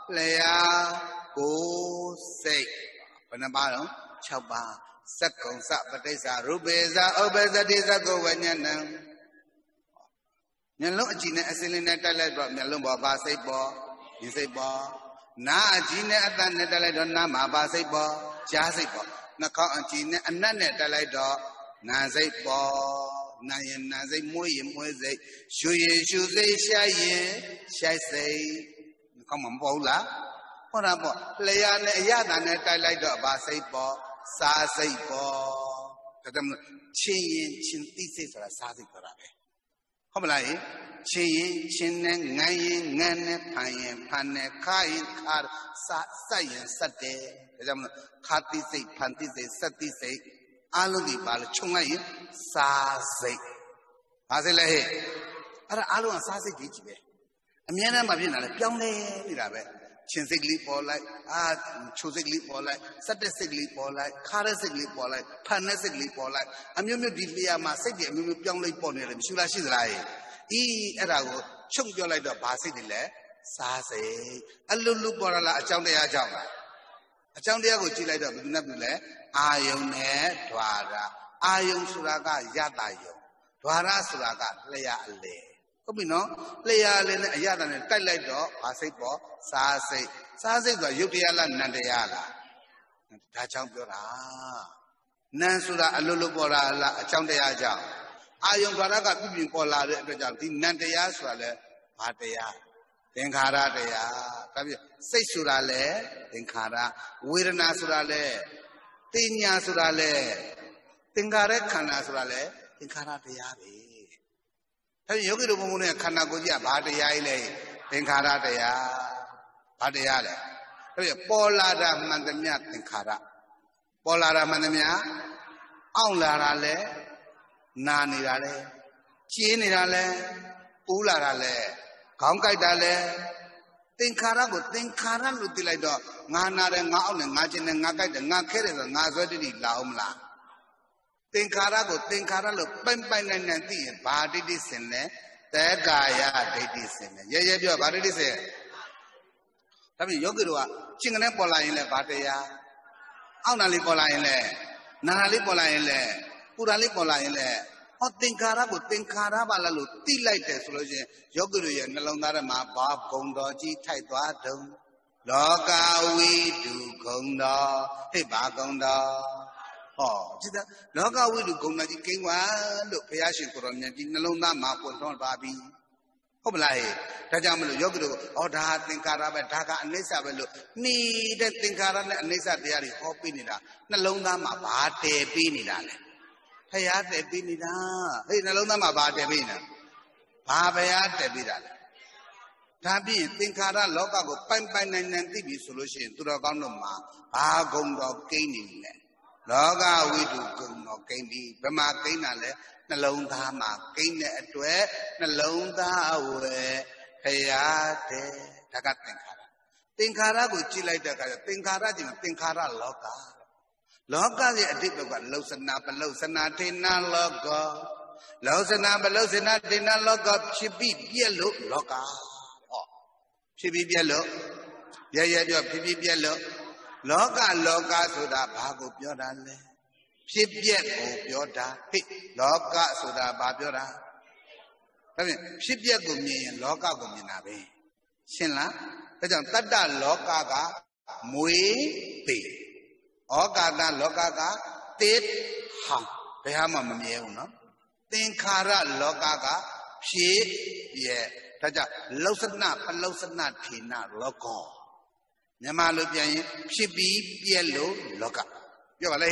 လျာကိုယ်စိတ်ဘယ်နှပါတော့၆ပါးစက္ကုံစပဋိစ္စရူပေဇဥပ္ပဇ္ဇတိသကုဝဉ္ဉဏံမျက်လုံးအကြည့်နဲ့အစင်းလေးနဲ့တက်လိုက်တော့မျက်လုံးပေါ်ပါစိတ်ပေါ်မြင်စိတ်ပေါ်နားအကြည့်နဲ့အသတ်နဲ့တက်လိုက်တော့နားမှာပါစိတ်ပေါ်ကြားစိတ်ပေါ်နှာခေါင်းအကြည့်နဲ့အနတ်နဲ့တက်လိုက်တော့နာစိတ်ပေါ်နာရင်နာစိတ်မွေးရင်မွေးစိတ်ရှူရင်ရှူစိတ်ရှိုက်ရင်ရှိုက်စိတ်နှာခေါင်းမှာမပေါ်ဘူးလားဟုတ်တာပေါ့လျာနဲ့အရသာနဲ့တိုက်လိုက်တော့ပါစိတ်ပေါ်စားစိတ်ပေါ်ဒါကြောင့်ချင်းရင်ချင်းသိစိတ်ဆိုတာစားစိတ်ဆိုတာပဲဟုတ်မလားယင်ချင်းရင်ချင်းနဲ့ငန်းရင်ငန်းနဲ့ဖန်ရင်ဖန်နဲ့ခါရင်ခါစားစိုက်ရင်စက်တယ်ဒါကြောင့်ခါသိစိတ်ဖန်သိစိတ်စက်သိစိတ်အားလုံးဒီပါလို့ခြုံလိုက်ရင်စားစိတ်ဘာစိတ်လဲဟဲ့အဲ့ဒါအားလုံးကစားစိတ်ကြီးကြီးပဲအမြဲတမ်းမဖြစ်နေတာလေပြောင်းလဲနေတာပဲချင်းစိတ်ကလေးပေါ်လိုက်အာချိုစိတ်ကလေးပေါ်လိုက်စက်တဲ့စိတ်ကလေးပေါ်လိုက်ခါတဲ့စိတ်ကလေးပေါ်လိုက်ဖန်တဲ့စိတ်ကလေးပေါ်လိုက်အမျိုးမျိုးဒီလျာမှာစိတ်တွေအမျိုးမျိုးပြောင်းလဲပေါ်နေတယ်မရှိလားရှိသလားအေးအဲ့ဒါကိုချုပ်ပြောလိုက်တော့ဘာစိတ်တွေလဲစားစိတ်အလွတ်လွတ်ပေါ်လာအကြောင်းတရားကြောင့်လားအကြောင်းတရားကိုကြည့်လိုက်တော့ဘယ်သူနဲ့ဘယ်လဲအာယုံနဲ့ဓွာရအာယုံဆိုတာကယတယုံဓွာရဆိုတာကလျာအလေဟုတ်ပြီနော်လျာအလေနဲ့အယတနဲ့တိုက်လိုက်တော့ဘာစိတ်ပေါ်စားစိတ်စားစိတ်ဆိုတာယုတ်တရားလားနံတရားလားဒါကြောင့်ပြောတာနံဆိုတာအလွတ်လွတ်ပေါ်လာလားအကြောင်းတရားကြောင့်အာယုံဓွာရကပြပြပေါ်လာတဲ့အတွက်ကြောင့်ဒီနံတရားဆိုတာလဲဘာတရားသင်္ခါရတရားဒါပြစိတ်ဆိုတာလဲသင်္ခါရဝေဒနာဆိုတာလဲတင်ညာဆိုတာလဲသင်္ခါရခန္ဓာဆိုတာလဲသင်္ခါရတရားပဲဒါပြန်ယောဂီတို့ဘုံဘုံနဲ့ခန္ဓာကိုယ်ကြီးကဘာတရားကြီးလဲသင်္ခါရတရားဘာတရားလဲဒါပြန်ပေါ်လာတာမှန်သမျှသင်္ခါရပေါ်လာတာမှန်သမျှအောင့်လာတာလဲနာနေတာလဲကျင်းနေတာလဲပူးလာတာလဲခေါင်းကိုက်တာလဲသင်္ခါရကိုသင်္ခါရလို့သိလိုက်တော့ငါနာတယ်ငါအောက်တယ်ငါကျင်တယ်ငါကိုက်တယ်ငါခဲတယ်ဆိုငါဆွဲတိတိလာအောင်မလားသင်္ခါရကိုသင်္ခါရလို့ပိုင်ပိုင်နိုင်နိုင်သိရင်ဘာဒိဋ္ဌိစင်လဲသက္ကာယဒိဋ္ဌိစင်လဲရဲရဲပြောဘာဒိဋ္ဌိစင်ဒါပြင်ယောဂီတို့ကကျင်ကနေပေါ်လာရင်လဲဘာတရားအောက်နာလေးပေါ်လာရင်လဲနာနာလေးပေါ်လာရင်လဲပူရာလေးပေါ်လာရင်လဲဟောသင်္ခါရကိုသင်္ခါရပါလားလို့သိလိုက်တယ်ဆိုလို့ရှိရင်ယောဂီတို့ရဲ့နှလုံးသားထဲမှာဘာဂုံတော်ကြီးထိုက်သွားတုံလောကဝိတုဂုံတော်ဟဲ့ဘာဂုံတော်ဟောကြည့်သားလောကဝိတုဂုံတော်ကြီးကိန်းဝါလို့ဘုရားရှင်ကိုရောမြတ်ကြီးနှလုံးသားမှာပွင့်ထွန်းပါပြီဟုတ်မလားဟဲ့ဒါကြောင့်မလို့ယောဂီတို့ဟောဒါသင်္ခါရပဲဒါကအနိစ္စပဲလို့နေတဲ့သင်္ခါရနဲ့အနိစ္စတရားတွေဟောပြနေတာနှလုံးသားမှာဘာတည်ပြီးနေတာလဲဖယားတက်ပြီးနေတာဟေ့နှလုံးသားမှာဘာတက်ပြီးနေတာဘာဘယားတက်ပြီးတာလဲဒါပြီးရင်သင်္ခါရလောကကိုပိုင်ပိုင်နိုင်နိုင်သိပြီဆိုလို့ရှိရင်သူတော်ကောင်းတို့မှာဘာဂုံတော်ကိန်းနေလဲလောကဝိတုဂုံတော်ကိန်းပြီးဘယ်မှာကိန်းတာလဲနှလုံးသားမှာကိန်းတဲ့အတွက်နှလုံးသားဝယ်ဖယားတဲ့ဒါကသင်္ခါရသင်္ခါရကိုကြည့်လိုက်တဲ့အခါကျသင်္ခါရကြည့်ရင်သင်္ခါရလောကလောကရဲ့အတိတ်ကလောစနာပလောစနာထေနလောကလောစနာပလောစနာထေနလောကဖြစ်ပြီးပြက်လို့လောကဟောဖြစ်ပြီးပြက်လို့ရရပြောဖြစ်ပြီးပြက်လို့လောကလောကဆိုတာဘာကိုပြောတာလဲဖြစ်ပြက်ကိုပြောတာဟိလောကဆိုတာဘာပြောတာဒါဖြင့်ဖြစ်ပြက်ကိုမြင်ရင်လောကကိုမြင်တာပဲရှင်းလားဒါကြောင့်တတ္တလောကကမွေပေဩကာသလောကကတေဟံဘယ်ဟာမှမမြဲဘူးနော်သင်္ခါရလောကကဖြစ်ရဲ့ဒါကြောင့်လောစနပလောစနထေနလောကောမြန်မာလိုပြန်ရင်ဖြစ်ပြီးပြက်လို့လောကပြောပါလေ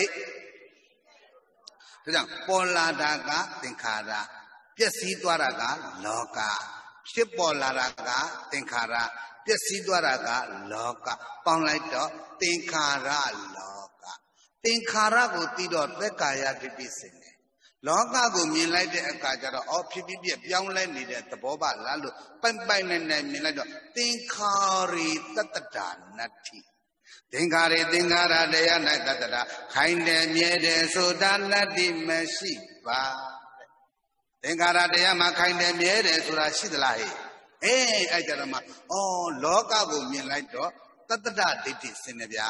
ဟဲ့ဒါကြောင့်ပေါ်လာတာကသင်္ခါရပျက်စီးသွားတာကလောကဖြစ်ပေါ်လာတာကသင်္ခါရပျက်စီးသွားတာကလောကပေါင်းလိုက်တော့သင်္ခါရလောသင်္ခါရကိုသိတော့သက်ကာယဒိဋ္ဌိစင်တယ်လောကကိုမြင်လိုက်တဲ့အခါကျတော့အော်ဖြစ်ဖြစ်ပြပြောင်းလဲနေတဲ့သဘောပါလားလို့ပိုင်ပိုင်နဲ့နဲ့မြင်လိုက်တော့သင်္ခါရီတတ္တတာနတ္ထိသင်္ခါရီသင်္ခါရတရား၌တတ္တတာခိုင်တယ်မြဲတယ်ဆိုတာနတ္တိမရှိပါသင်္ခါရတရားမှာခိုင်တယ်မြဲတယ်ဆိုတာရှိသလားဟဲ့ Eh, I tell them, oh, Loka go me like dog, Tata did it, Senebia.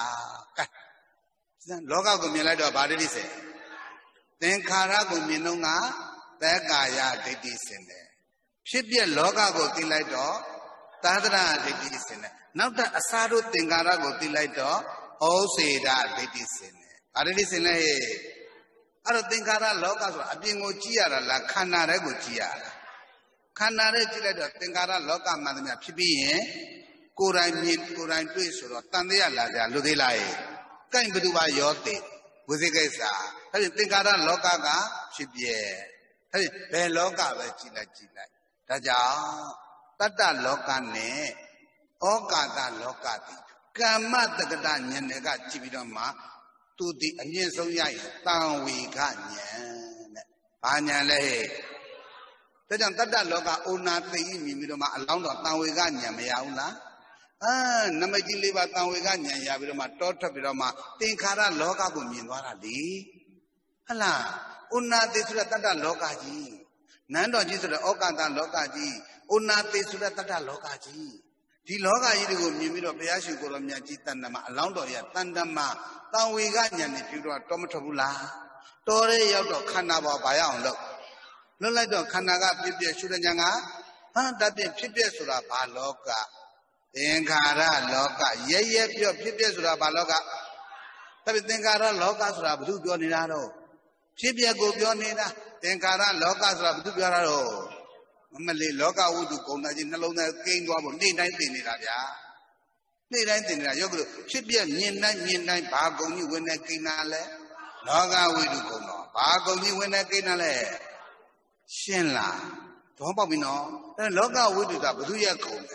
Loka go me like dog, body say. Then Kara go me no nga, that guy did this in there. Should be a Loka go till like dog, Tata did this in there. Now that Asado Tingara go till like dog, oh, say that did this in there. I did this in there. I don't think I look as a being Ogia, la Canara Gogia. Canara Gila, think I look at Madame P B, could I meet, could I do so, Tandia La Ludilai. Can you do by your day? With the Gaza. I think I look at she be a hey, Loka, Gila Gila. Taja, Tata Lokane, Okata Lokati. Kama the Gadan, Nega Chibidoma. To the Indian Soya, down we can. Panyale. Tajan Tata Loka, Una, the Midoma, along the town we got Yamayana. Ah, Namaki live at town we got Yabiroma, Tota Biroma, Tinkara Loka Guminwara Lee. Hala, Una, this is Tata Loka G. Nando Jesus, Okata Loka G. Una, this is Tata Loka G. The Loga Idigo Mimiro Piashi Goromia Chitandama, Alondoya, Tandama, Town we got Yan if you are Tomatabula. Tore Yodo Kanaba Bayan look. No like the Kanaga Pipia Shudanyanga, ah, that be Pipia Sura Baloka. Enkara Loka, ye ye, your Pipia Sura Baloka. Tabitengara Loka Sura Bionirado. Pipia go Bionina, Enkara Loka Sura Bubiaro. Malay Loka would do Kona, Nalona, King Wabo, Day nineteen in Raja. Day nineteen in Raja, should be a midnight, midnight, Bagoni when I Kinale. Loga we do Kona, Bagoni when I Kinale. Shenla, Tompabino, then Loga would do that, but do you go?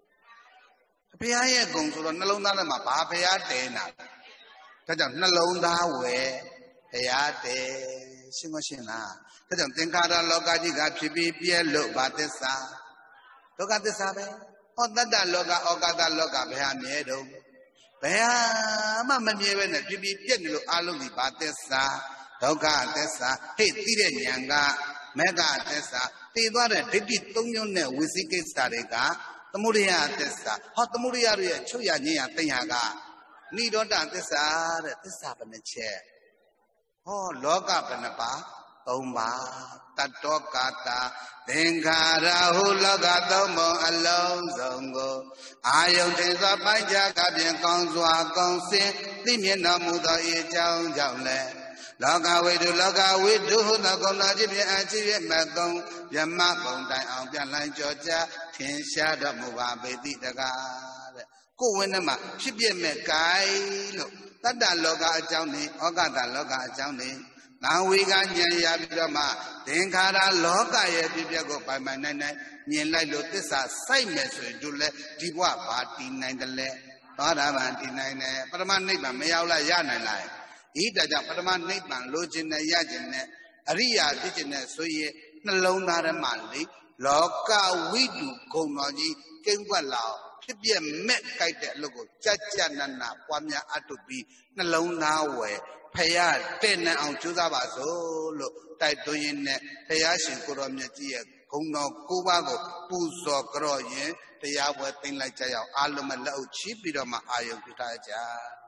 Pia goes to Nalona, Papa, Dana. Tajam Nalona way, Hayate, Simoshina. Tajam Tinkara Loga, you got to be look, Batesa. Look at the Sabe. Oh, that Loga, Ogada Loga, Behamedo. Beha, Mamma Miven, to be Piano, Alumi, Batesa, Loga Tessa, Hey, Tire Yanga, Mega Tessa, Tiba, Dipit Tonyon, Wiziki Starega, the Muria Tessa, Hot Muria, Chuya Nia, Tenyaga, Nido Tessa, this happened a chair. Oh, Loga Panapa. Tomba, Tatokata, Dengara, Hulagatomo, Alonzongo, Ayon Tesa Panja, Gabian Consua, Consi, Dimina Muda, Ijao, Jole, Loga, we do Loga, we do Hunagona, Jimmy, and Jimmy, Madon, Yamako, Diane, Georgia, Tin Shadow, Muba, Baby, the God. Go in the map, she be a Mekai, look, that Loga Johnny, Ogata Loga Johnny. Now we got Yabidoma, then Kara Loga Yabigo by my nana, Nila Lotesa, same message, Dule, Diwa, Party nine the le, Taravanti nine, Pataman Nigman, Mayaula Yana line. Eat a Pataman Nigman, Login, Yajin, Aria, Digin, so ye, Nalona Mali, Loka, we do, Konoji, Kingwala, Pibia met kite logo, Chacha Nana, Pamia Atubi, Nalona way. Paya ten on Chuzabaso, Taitoyin, Payashin Kuromia, Kuno, Kubago, Puso, Groye, Payawa, thing like Jaya, Aluma Low, Chipidoma, Ayo Kutaja.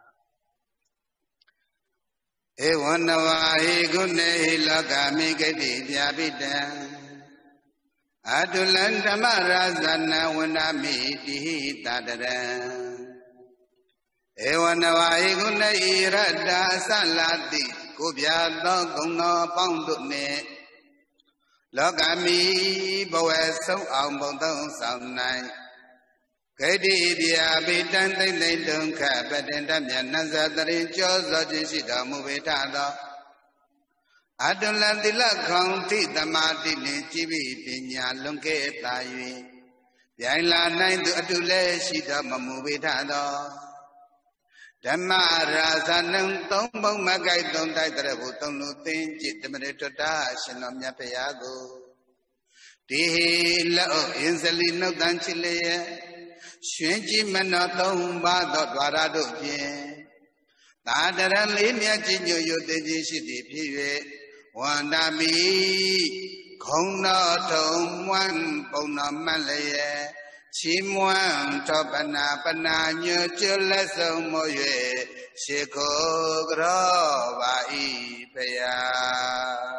E one of I gune Lagami Gedi, Yabida. Adulanda Marazana when I meet the Tadada. Ewana iguna irada salati kubya logono poundune logami bowe so ang bondong saunai kedi dia bidan dai dai dong kha baden da myan nan sa tarin cho so chin shi da mu be tha do adulan tila khong thi tamati lin chi bi pinya lung ke ta yui pyain la nai tu atu le shi da ma mu be tha do Dhamma Rasanam Tombong Magai Dom Taitarabu Tonu Tin Chitamarita Shanamya Payago Tihi Lao Insalino Danchile Shenji Manatom Bado Dwarado Pien Tadaran Linia Jinyo Yodeji Shidi Pive Wandami ခုံတော်ထုံမွန်းပုံတော်မတ်လျက်ချီးမွမ်းတော်ပနာပနာညွကျွလက်ဆုံးမို့၍ရှိခိုးကြောပါ၏ဖယား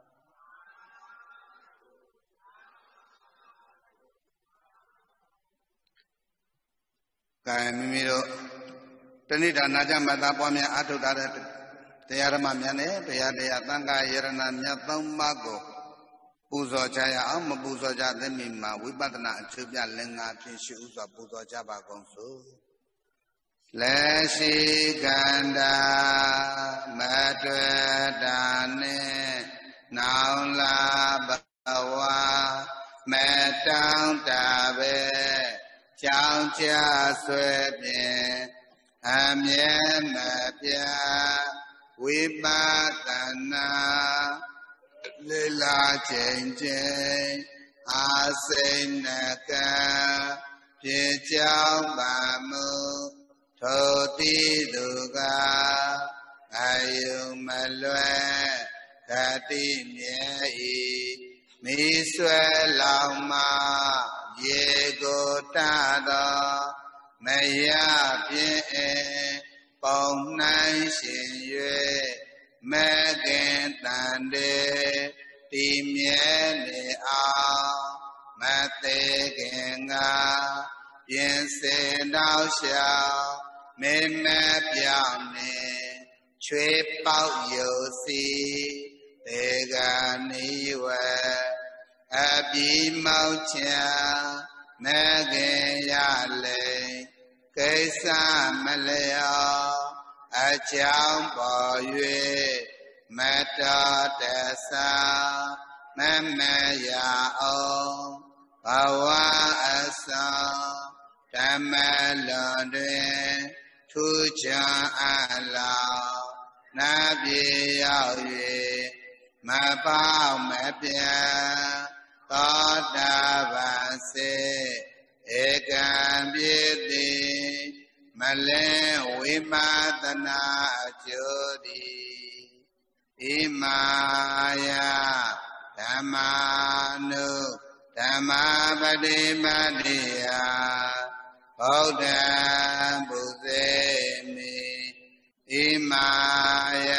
ကဲမိမိတို့တဏိဒါနာကြမသာပွားများအထုတာတဲ့တရားဓမ္မများနဲ့တရားတရားသံဃာယရဏမြတ်သုံးပါးကိုပူဇော်ကြရအောင်မပူဇော်ကြသင့်မီမှာဝိပဿနာအကျိုးပြလင်္ကာဖြင့်ရှိဥစွာပူဇော်ကြပါကုန်စို့လက်ရှိကန္တာမတွေ့တာနဲ့နောင်လာဘဝမတောင်းတာပဲကြောင်းကြဆွဲဖြင့်အမြဲမပြဝိပဿနာလေလာချိန်ချိန်အာစိဏကံပြေကြောင်းပါမှုထိုတိသူကအယုမလွယ်ဂတိမြဲ၏မိဆွဲလောင်မရေကိုတသောမရပြင်းပုံနိုင်ရှင်၍မကင်တန်တေတိမြဲနေအောင်မသေးခင်ကပြင်စင်တော်ရှောင်းမင်းမပြောင်းနေချွေပေါက်ယုစီတေကနိဝအပြီးမောက်ချာမခင်ရလေကိစ္စမလျောအကြောင်းပေါ်၍မတော်တဆာမမရအောင်ဘဝအဆောင်ဓမ္မလွန်တွင်ထူးခြားအလောင်းနာပြေရောက်၍မပေါမပြန်သောတာပန်စေဧကံပြေတိမလင်ဝိပဿနာအကျိုးသည်ဣမာယဓမ္မာနုဓမ္မာပတိပတိယဗုဒ္ဓံဘုဇေမိဣမာယ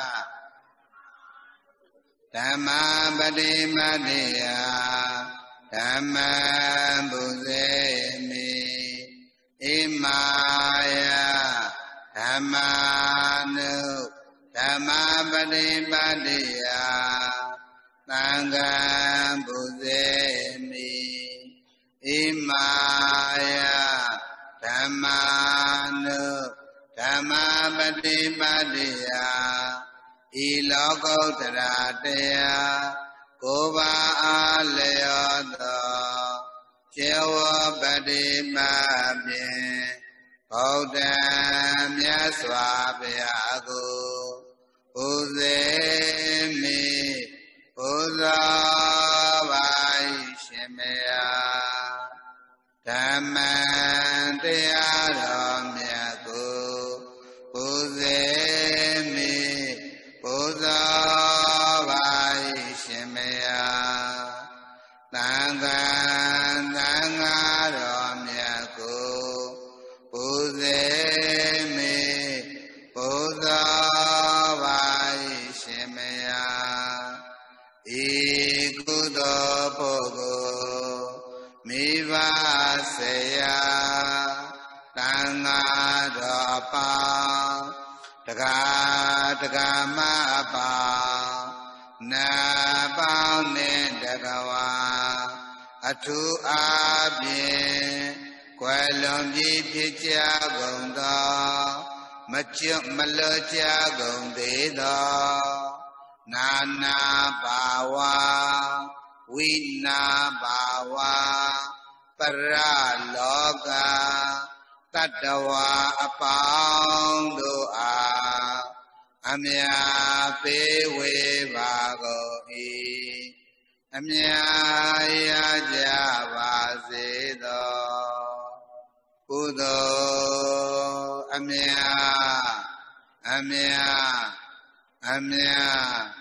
ဓမ္မာပတိပတိယဓမ္မံဘုဇေမိဣမာယဓမ္မာနုဓမ္မာပတိပတိယသံဃံဘုဇေမိဣမာယဓမ္မာနုဓမ္မာပတိပတိယဤလောကုတ္တရာတရားကိုယ်ပါအားလျောသောကျေဝပတိမဖြင့်ဗုဒ္ဓံမြတ်စွာဘုရားကိုဘုဇေမိဘုဇောပါရှင်မေယဓမ္မံတရားတော်မြတ်ကိုဘုဇေမိဘုဇောပါရှင်မေယသံဃာသံဃာတော်မြတ်ကိုဘုဇေမိဘုဇောပါရှင်မေယဤကုသိုလ်ပုဂ္ဂိုလ်မိဘဆေယသံဃာတော်ပေါင်းတက္ကတက္ကမအပေါင်းနာပေါင်းနဲ့တကဝါအထူးအားဖြင့်ကွယ်လွန်ပြီးဖြစ်ကြကုန်သောမကျွတ်မလွတ်ကြကုန်သေးသောနာနာဘာဝဝိနာဘာဝပရလောကတတ္တဝါအပေါင်းတို့အားအမြာပေးဝေပါကုန်၏အမြာရကြပါစေသောကုသိုလ်အမြာအမြာအမြာရ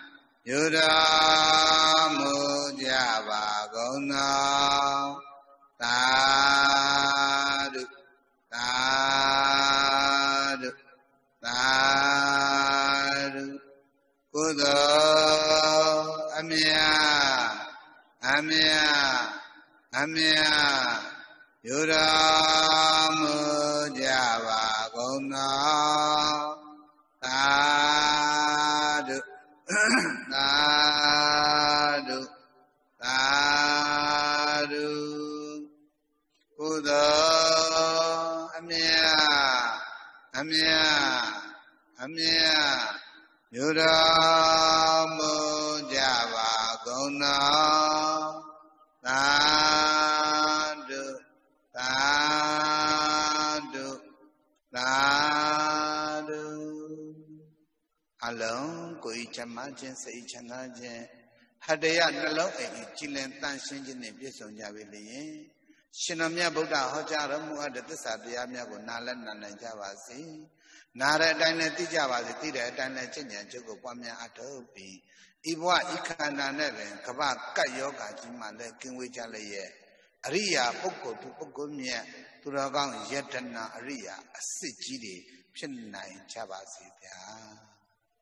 ယုတော်မူကြပါကုန်သောသာဓုသာဓုသာဓုကုသိုလ်အမြတ်အမြတ်အမြတ်ယုတော်မူကြပါကုန်သောသာဓုသာဓုသာဓုကုသိုလ်အမြတ်အမြတ်အမြတ်ယုတော်မူကြပါကုန်သောသာဓုသာဓုသာဓုအလုံးကိုယ်ချမ်းသာခြင်းစိတ်ချမ်းသာခြင်းဟတ္တယနှလုံးအိမ်ကြည်လင်တန်ရှင်းခြင်းနဲ့ပြည့်စုံကြပြီလျင်ရှင်တော်မြတ်ဗုဒ္ဓဟောကြားတော်မူအပ်တဲ့သစ္စာတရားများကိုနားလည်နာနိုင်ကြပါစေနားတဲ့အတိုင်းနဲ့သိကြပါစေသိတဲ့အတိုင်းနဲ့ကျင့်ကြံကြုတ်ကိုပွားများအထောက်ပြီးဤဘဝဤခန္ဓာနဲ့ပင်ကပ္ပကတ်ယောဂါကြီးမှလည်းကင်းဝေးကြလျက်အရိယာပုဂ္ဂိုလ်သူပုဂ္ဂိုလ်မြတ်သူတော်ကောင်းယတနာအရိယာအစစ်ကြီးတွေဖြစ်နိုင်ကြပါစေဗျာ